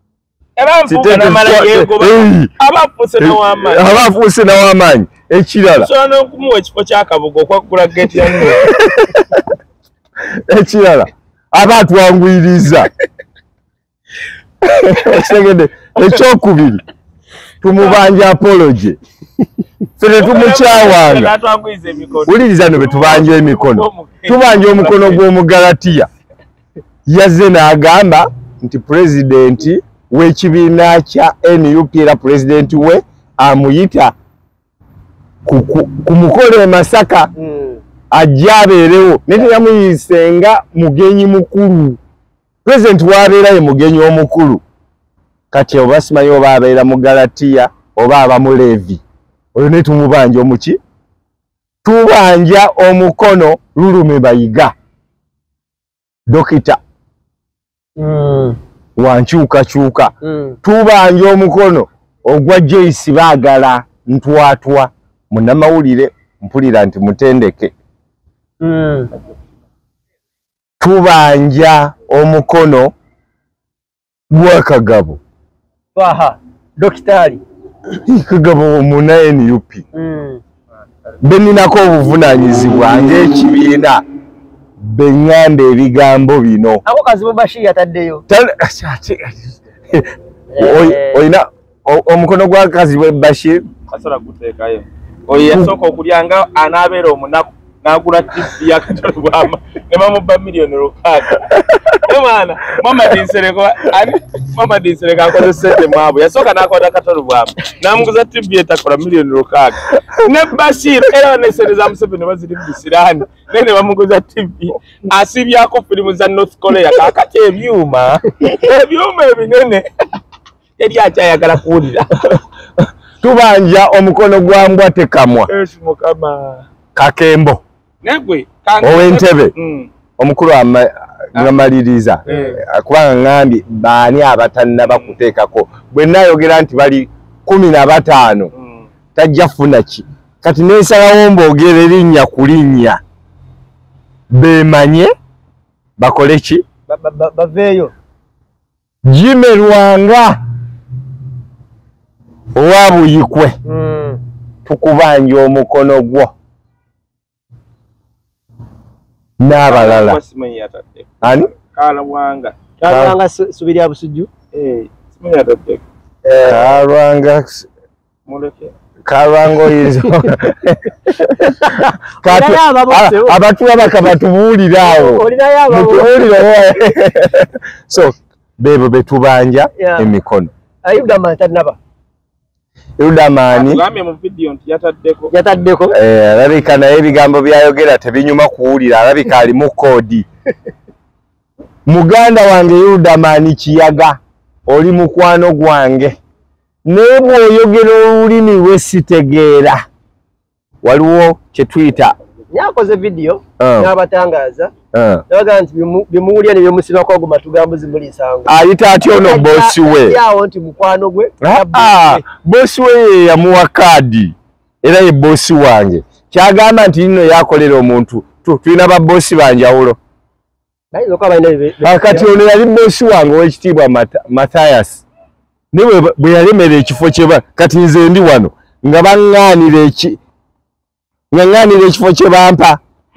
abafuuse n'awamaanyi ekirala ekirala aba twanguyiriza ekigende ekyokubiri tumubanja apology fere tumukyawanga uliriza no betubanja emikono tubanja omukono gw'omugalatiya yazze n'agamba nti president w'ekibiina kya N U P era president we amuyita ku mukolo e Masaka ajja abeerewo naye yamuyisenga mugenyi mukulu president wabeera ye mugenyi omukulu kati oba simanyi oba abeera mu Galatiya oba aba mu Levi oyo ne tumubanja omuki tubanja omukono Lulume Bayiga dokita mm. wankyuka kyuka mm. tubanja omukono ogwa Joyce Baagala ntwatwa munnamawulire mpulira nti mutendeke mm. tubanja omukono gwa Kagabo aha dokitali Kagabo omuna N U P mm. beninako obuvunanyizibwa ng'ekibiina beŋŋamba ebigambo bino ako Kazibu Bashir yataddeyo oyina omukono gwa Kazibu Bashir kasola guteekayo oyo yasooka okulyanga anaabeera omunaku n'agula T V ya Katolo Bwama ne bamubba miliyoni lukaaga emwana Muhammad Nsereko ani Muhammad Nsereko akoze sente mwabo yasooka n'akwata Katolo Bwama n'amuguza T V etakola miliyoni lukaaga ne Bashir era nesereza Museveni baziri mu Bisirani nene bamuguza T V asibyako filimu za North Korea kakati ebyuma ebyuma ebinene yali akyayagala kuwulira tubanja omukono gwa Mbwate Kamwa Yesu Mukama Kakembo negwe ow'Entebe omukulu ngamaliriza kubanga ngambye baani abatannaba kuteekako bwe nayogera nti bali kumi na bataano tajja funa ki kati neesalawo mboogera erinnya ku linnya beemanye bakole ki baveeyo Jimmy Lwanga owa Buyikwe tukubanja omukono gwo n'abalala ani Kalawanga Kalawanga subiri abusujju eh simanyi atadde Kalawanga muleke Kalawanga yizo kati abatu abaka batubuulirawo mutubuulire so bebo betubanja emikono ayuda matanaba Udamani Tugamye mu video nti yataddeko yataddeko eh alabika naye ebigambo byayogera tebinyuma kuwulira alabika ali mu kodi muganda wange Udamani Kiyaga oli mukwano gwange nebwo oyogera olulimi lwesitegeera waliwo kye twita yakoze video uh. n'abatangaza nabaga nti bimuwulya ne byemusibako oguma tugambo zimulisango ayita atyo no bosi we yawo nti mukwano gwe bosi we yamuwa kadi era ye bosi wange kyagamba nti nno yakolera omuntu tulina ba bosi banjawulo kati ono yali bosi wange ow'ekitiibwa Mathias niwe bwe yalemera ekifo kyeba kati nze ndi wano nga baŋŋaanira eki nga ŋŋaanira ekifo kye bampa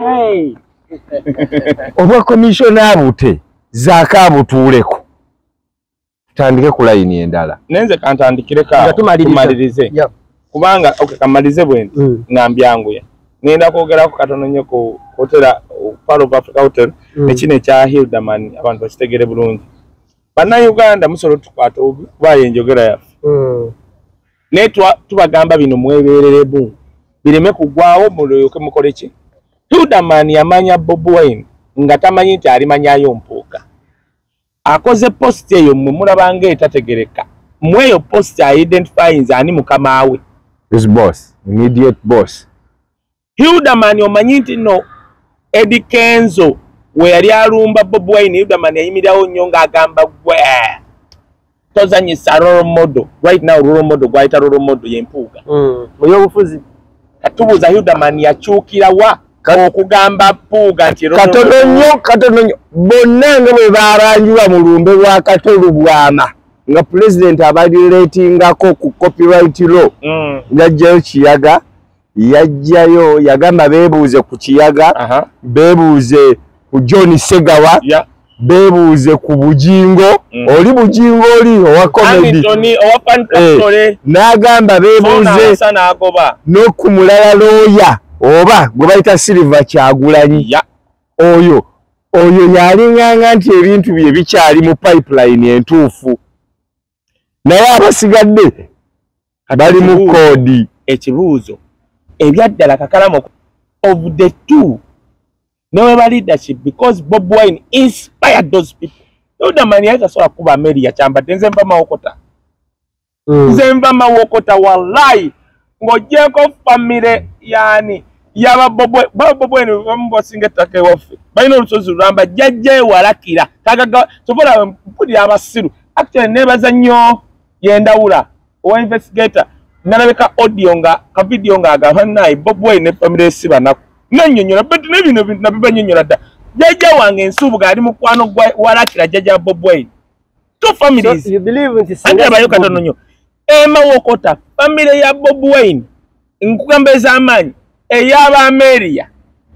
obwa komishona bute zaaka abutuuleko tutandike ku layini endala nenze kantandikireka tumalirize kubanga okay kamalize bwenti mm. ngambyanguya nenda kwogerako katono nnyo ku hotel Pearl of Africa Hotel mm. ekine kya Hildaman abantu bakitegere bulungi bana Uganda musolo tukwata kubaye njogera yafe mm. netwa tubagamba bino mwebererebu bireme kugwawo muloyoke mukoleki Hildaman yamanya Bob Wine nga tamanyi nti alimanyayo mpuuka akoze post eyo mwe mulabanga etategereka mweyo post identifies ani mukama awe his boss immediate boss Hildaman omanyi nti no Eddie Kenzo we yali alumba Bob Wine Hildaman yayimirawo nnyo ng'agamba gwe tozanyisa role model right now role model gwaita role model yempuuga mm. muyobufuzi katubuuza Hildaman yakyukira wa okugamba puuga nti katono nnyo katono nnyo bonna nga bwe baranjula mu lumbe lwa Katolu Bwama nga president abalireetingako ku copyright law mm. yajjayo Kiyaga yajjayo yagamba beebuuze ku Kiyaga uh -huh. beebuuze ku John Segawa yeah. beebuuze ku Bujingo mm. oli Bujingo oli owa comedy eh, n'agamba beebuuze no ku mulala looya oba gwe bayita Silver Kyagulanyi yeah. oyo oyo yalinganga nti ebintu bye bikyali mu pipeline entuufu naye abasigadde bali mu koodi ekibuuzo ebyaddala kakalamu of the two newe ba leadership because Bob Wine inspired those people Hildaman yatasobola kuba Amelia kyambadde nze nva Mawokota mm. nze nva Mawokota wallahi ng'ogyeko famire yani yaba Bob Wine bamubasinga ettaka ewaffe balina olusozi lulamba jjajja ewalakira kagaga sobola mpulira abasiru actually nebaza nnyo yendawula owa investigator nalabeka audio nga ka video nga agamba naye Bob Wine ne famire esibanako nanyonyola betu nebino nabibanyonyola dda jjajja wange ensubuga ali mukwano gwa walakira jjajja Bob Wine two families so you believe in this angabayo katono nnyo Emma Wokota family ya Bob Wine nkugamba ez'amaanyi eyaba Amelia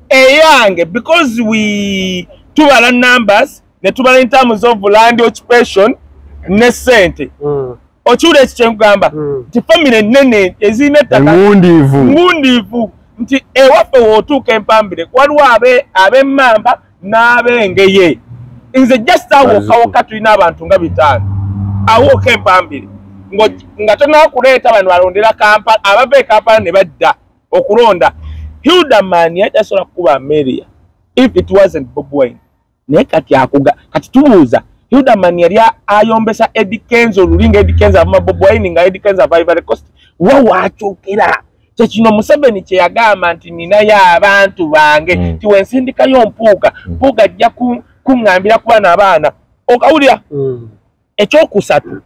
eyange because we tubala numbers ne tubala in terms of land occupation ne sente mm. ochule ekyenkugamba nti mm. family nene ezine ttaka ngundivu ngundivu nti ewaffe wootuuka empambire waliwo abe ab'emmamba n'ab'engeye nze just awokawoka tulina abantu nga bitaano awooka empambire nga tonakuleeta bano balondera Kampala abava e Kampala ne badda okulonda Hildaman yatasobola kuba Amelia if it wasn't Bob Wine naye kati akuga kati tubuuza Hildaman yali ayombesa Eddie Kenzo lulinga Eddie Kenzo avuma Bob Wine nga Eddie Kenzo ava Ivory Coast wa wakyukira kyekino Museveni kye yagamba nti ninayo abantu bange mm. ti wensindikayo mpuuga mpuuga ajja kuŋŋambira ku bana abaana okawulira mm. ekyokusatu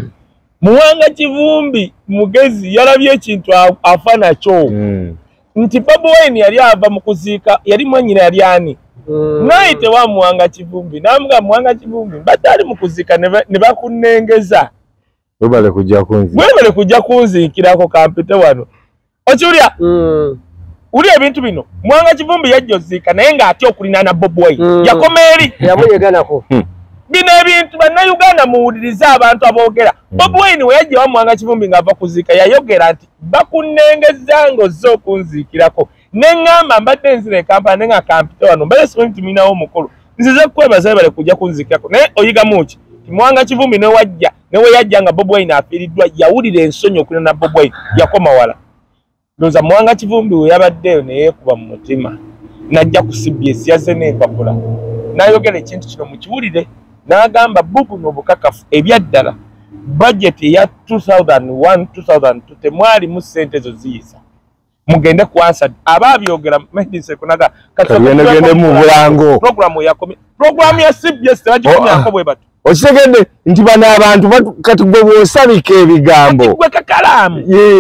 Muwanga Kivumbi mugezi yalabye ekintu afa nakyo mm. nti Bob Wine yali ava mu kuziika yali mwannyina yali ani mm. naye tewa Muwanga Kivumbi namuga Muwanga Kivumbi batali mu kuziika ne bakunnengeza webale kujja kunziikira webale kujja kunziikirako kampite wano okiwulira mm. uli ebintu bino Muwanga Kivumbi yajja oziika naye ng'atya okulinana Bob Wine mm. yakoma eri yamunyeganako bino ebintu bannayuganda muwulirize abantu aboogera mm. Bob Wine we yajja wa Muwanga Kivumbi ng'ava kuziika yayogera nti bakunnengeza ng'ozze okunziikirako ne ŋŋamba mbadde nzira e Kampala ne nga kampite wano mbadde simanyi nti mulinawo omukolo nzize kukwebaza bale kujja kunziikirako naye oyigamu ki ti Muwanga Kivumbi ne wajja ne we yajja nga Bob Wine afiiriddwa yawulira ensonyi okulina Bob Wine yakoma wala ndowooza Muwanga Kivumbi we yabaddeyo ne yeekuba mu mutima n'ajja ku C B S yazze n'empapula n'ayogera ekintu kino mukiwulire n'agamba bubuno obukakafu ebyaddala budget ya two thousand one two thousand two temwali mu ssente ezo ziyiza mugende ku answer ababyogera medicine kunaga katugende mu bulango program ya komi program ya C B S tebagikomyako bwe batu Okitegedde nti bano abantu kati gwe bw'osabika ebigambo. Gwe kakalaamu.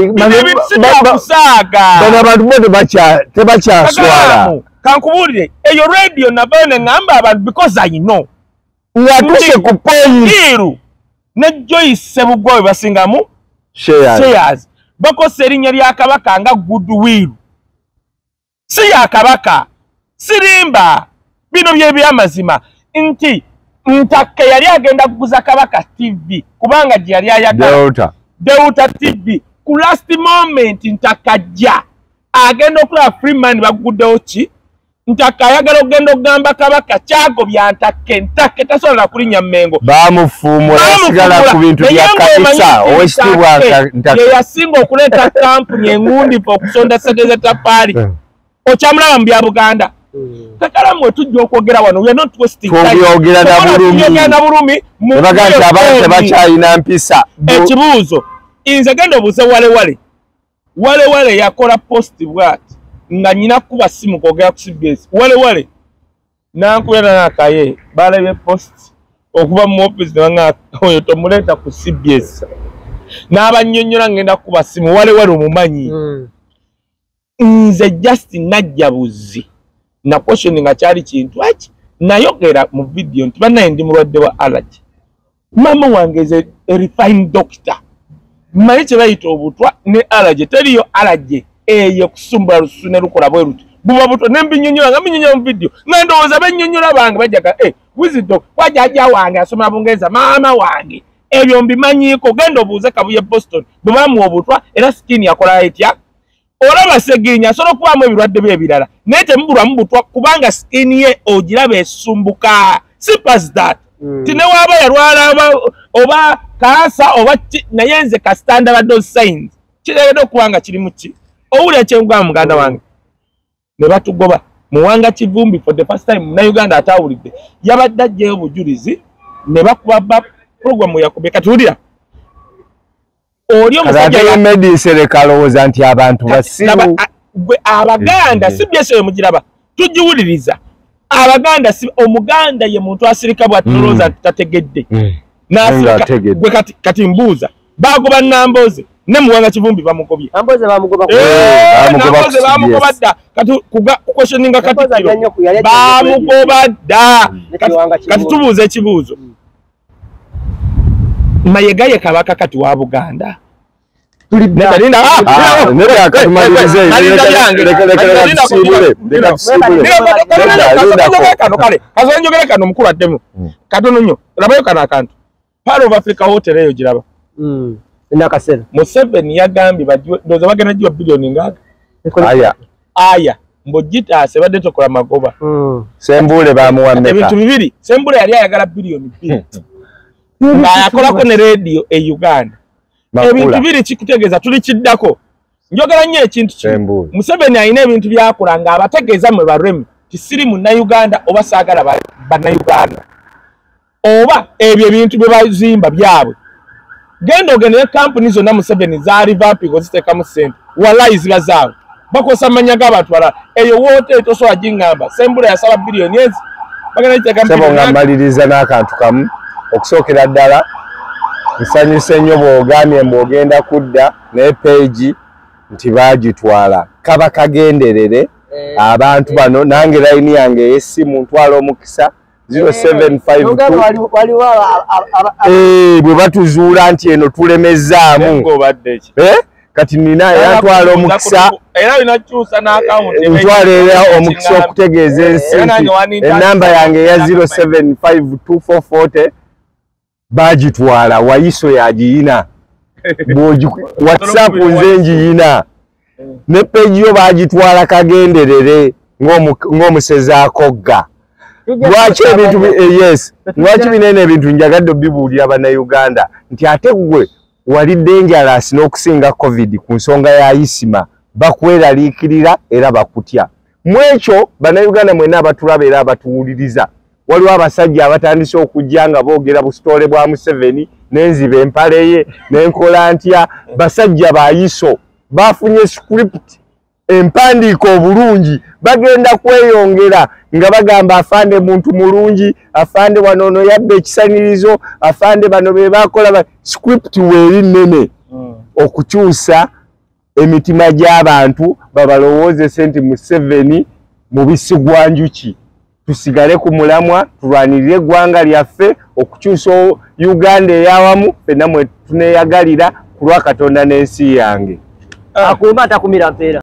Kusaaga. Bano abantu bo tebakyaswala. Kankubuulire eyo radio navayo ne ngamba abantu because I know. Ng'atuse ku point. Kiru ne Joyce Sebugwa basingamu shares. Shares. Bakosa erinnya lya Kabaka nga goodwill. Si ya Kabaka. Sirimba. Bino bye byamazima. Nti Ntaka yali agenda kuguza Kabaka T V kubanga gye yali ayagala Deuta Deuta T V ku last moment Ntaka jja agenda okulaba Freeman baguddewo ki Ntaka ayagala ogenda ogamba Kabaka kyago bya Ntaka Ntaka tasobola kulinnya Mmengo bamufuumula sigala ku bintu bya kanisa owekitiibwa Ntaka ye yasinga okuleeta kampuni engundifu okusonda ssente tapaali okyamulaba mu bya Buganda. Kakalamu tujja okwogera wano we are not wasting time. Tubyogera na bulumi. Tubyogera na bulumi. Baganda abantu bakyayina mpisa. Ekibuuzo inze genda obuuze wale wale. Wale wale yakola post bwat nga nyina kuba simu kwogera ku C B S. Wale wale nankubera nakaye balabye post okuba mu office nga oyo tomuleta ku C B S. N'abannyonnyola ngenda kuba simu wale wale omumanyi. Mm. Nze just najjabuzi. Na questioning nga kyali kintu aki nayogera mu video nti banaye ndi mulwadde wa allergy. Mama wange ze a refined doctor. Mmanyi kye bayita obutwa ne allergy teriyo allergy eyo kusumbula lususu ne lukola bwe luti. Buba butwa ne mbinyonnyola nga mbinyonnyola mu video. Nga ndowooza bennyonnyola bange bajaga eh wisdom wajajja wange asoma Bungereza maama wange. Ebyo mbimanyiiko genda obuuze Kabuye Boston. Bwe bamuwa obutwa era skin yakola etya. Olaba seginya asobola kubaamu ebirwadde by'ebirala naye temubulwamu butwa kubanga skin ye ogiraba esumbuka. Simple as that. Mm. Tine waba yalwala oba oba kansa oba naye nze ka standard those signs kiregedde okubanga kiri mu ki owulira ekyengwa muganda wange ne batugoba Muwanga Kivumbi for the first time na Uganda atawulidde yabadde ajjeyo bujulizi ne bakuba program yakubeka tuulira Olio musajja ya medicine kalowooza nti abantu basiru gwe Abaganda si byese mugiraba tujiwuliriza Abaganda si omuganda ye muntu asirika bwatoloza tategedde nasirika gwe kati kati mbuuza bagoba Namboze ne Muwanga Kivumbi bamugobye Namboze bamugoba Namboze bamugoba dda kati kuga questioninga kati bamugoba dda kati tubuuze ekibuuzo Mayega ye Kabaka kati wa Buganda tulidda linda ah nere akatumalize kano kale kazonjogera kano mukulu addemu katono nnyo labayo kana akantu Pearl of Africa hotel eyo giraba mm ina kasera Museveni yagambye badoza bagenda jiwa bilioni ngaga aya aya mbojita sebadde tokola magoba mm Sembule bamuwameka ebintu bibiri Sembule yali ayagala bilioni bbiri nga yakolako ne radio e Uganda ebintu biri kikutegeeza tuli kiddako njogera nnyo ekintu kino Museveni alina ebintu byakola nga abategeeza mwe baremi tisiri mu Uganda oba saagala banna Uganda oba ebyo ebintu bye bazimba byabwe genda ogende ne kampuni zonna Museveni zaali vampingo ziteekamu ssente wallahi ziba zaabwe bakosa amanya g'abantu balala eyo wooteeri tosobola gingamba Sembula yasaba biliyoni ezi bagenda giteekamu nga mmaliriza n'akantu kamu okusookera ddala nsanyuse nnyo bw'ogambye mbw'ogenda kudda naye peegi nti baagitwala kaba kagenderere abantu bano nange layini yange ey'essimu ntwala omukisa zero seven five two bwe batuzuula nti eno tulemezzaamu kati nina yantwala omukisa ntwala era omukisa okutegeeza ensi nti ennamba yange eya zero seven five two four four zero bagitwala wayiso yagiyina WhatsApp nze njiyina ne page yo bagitwala kagenderere ng'omusezi akogga lwaki ebintu yes lwaki binene ebintu njagadde bibuulira bannayuganda nti ate gwe wali dangerous n'okusinga covid ku nsonga ya isima bakweraliikirira era bakutya mu ekyo bannayuganda mwenna abatulaba era abatuwuliriza waliwo abasajja abatandise okujja nga boogera busitole bwa Museveni n'enziba empale ye n'enkola ntya basajja bayiso bafunye script empandiiko obulungi bagenda kweyongera nga bagamba afande muntu mulungi, afande wanono yabbe ekisanirizo, afande bano be bakola script weeri nnene mm. okukyusa emitima gy'abantu babalowooze senti Museveni mubisi gwa njuki. Tusigale ku mulamwa tulwanirire eggwanga lyaffe okukyusa Uganda eyawamu ffenna mwe tuneeyagalira ku lwa Katonda n'ensi yange. Akumba atakumira mpeera.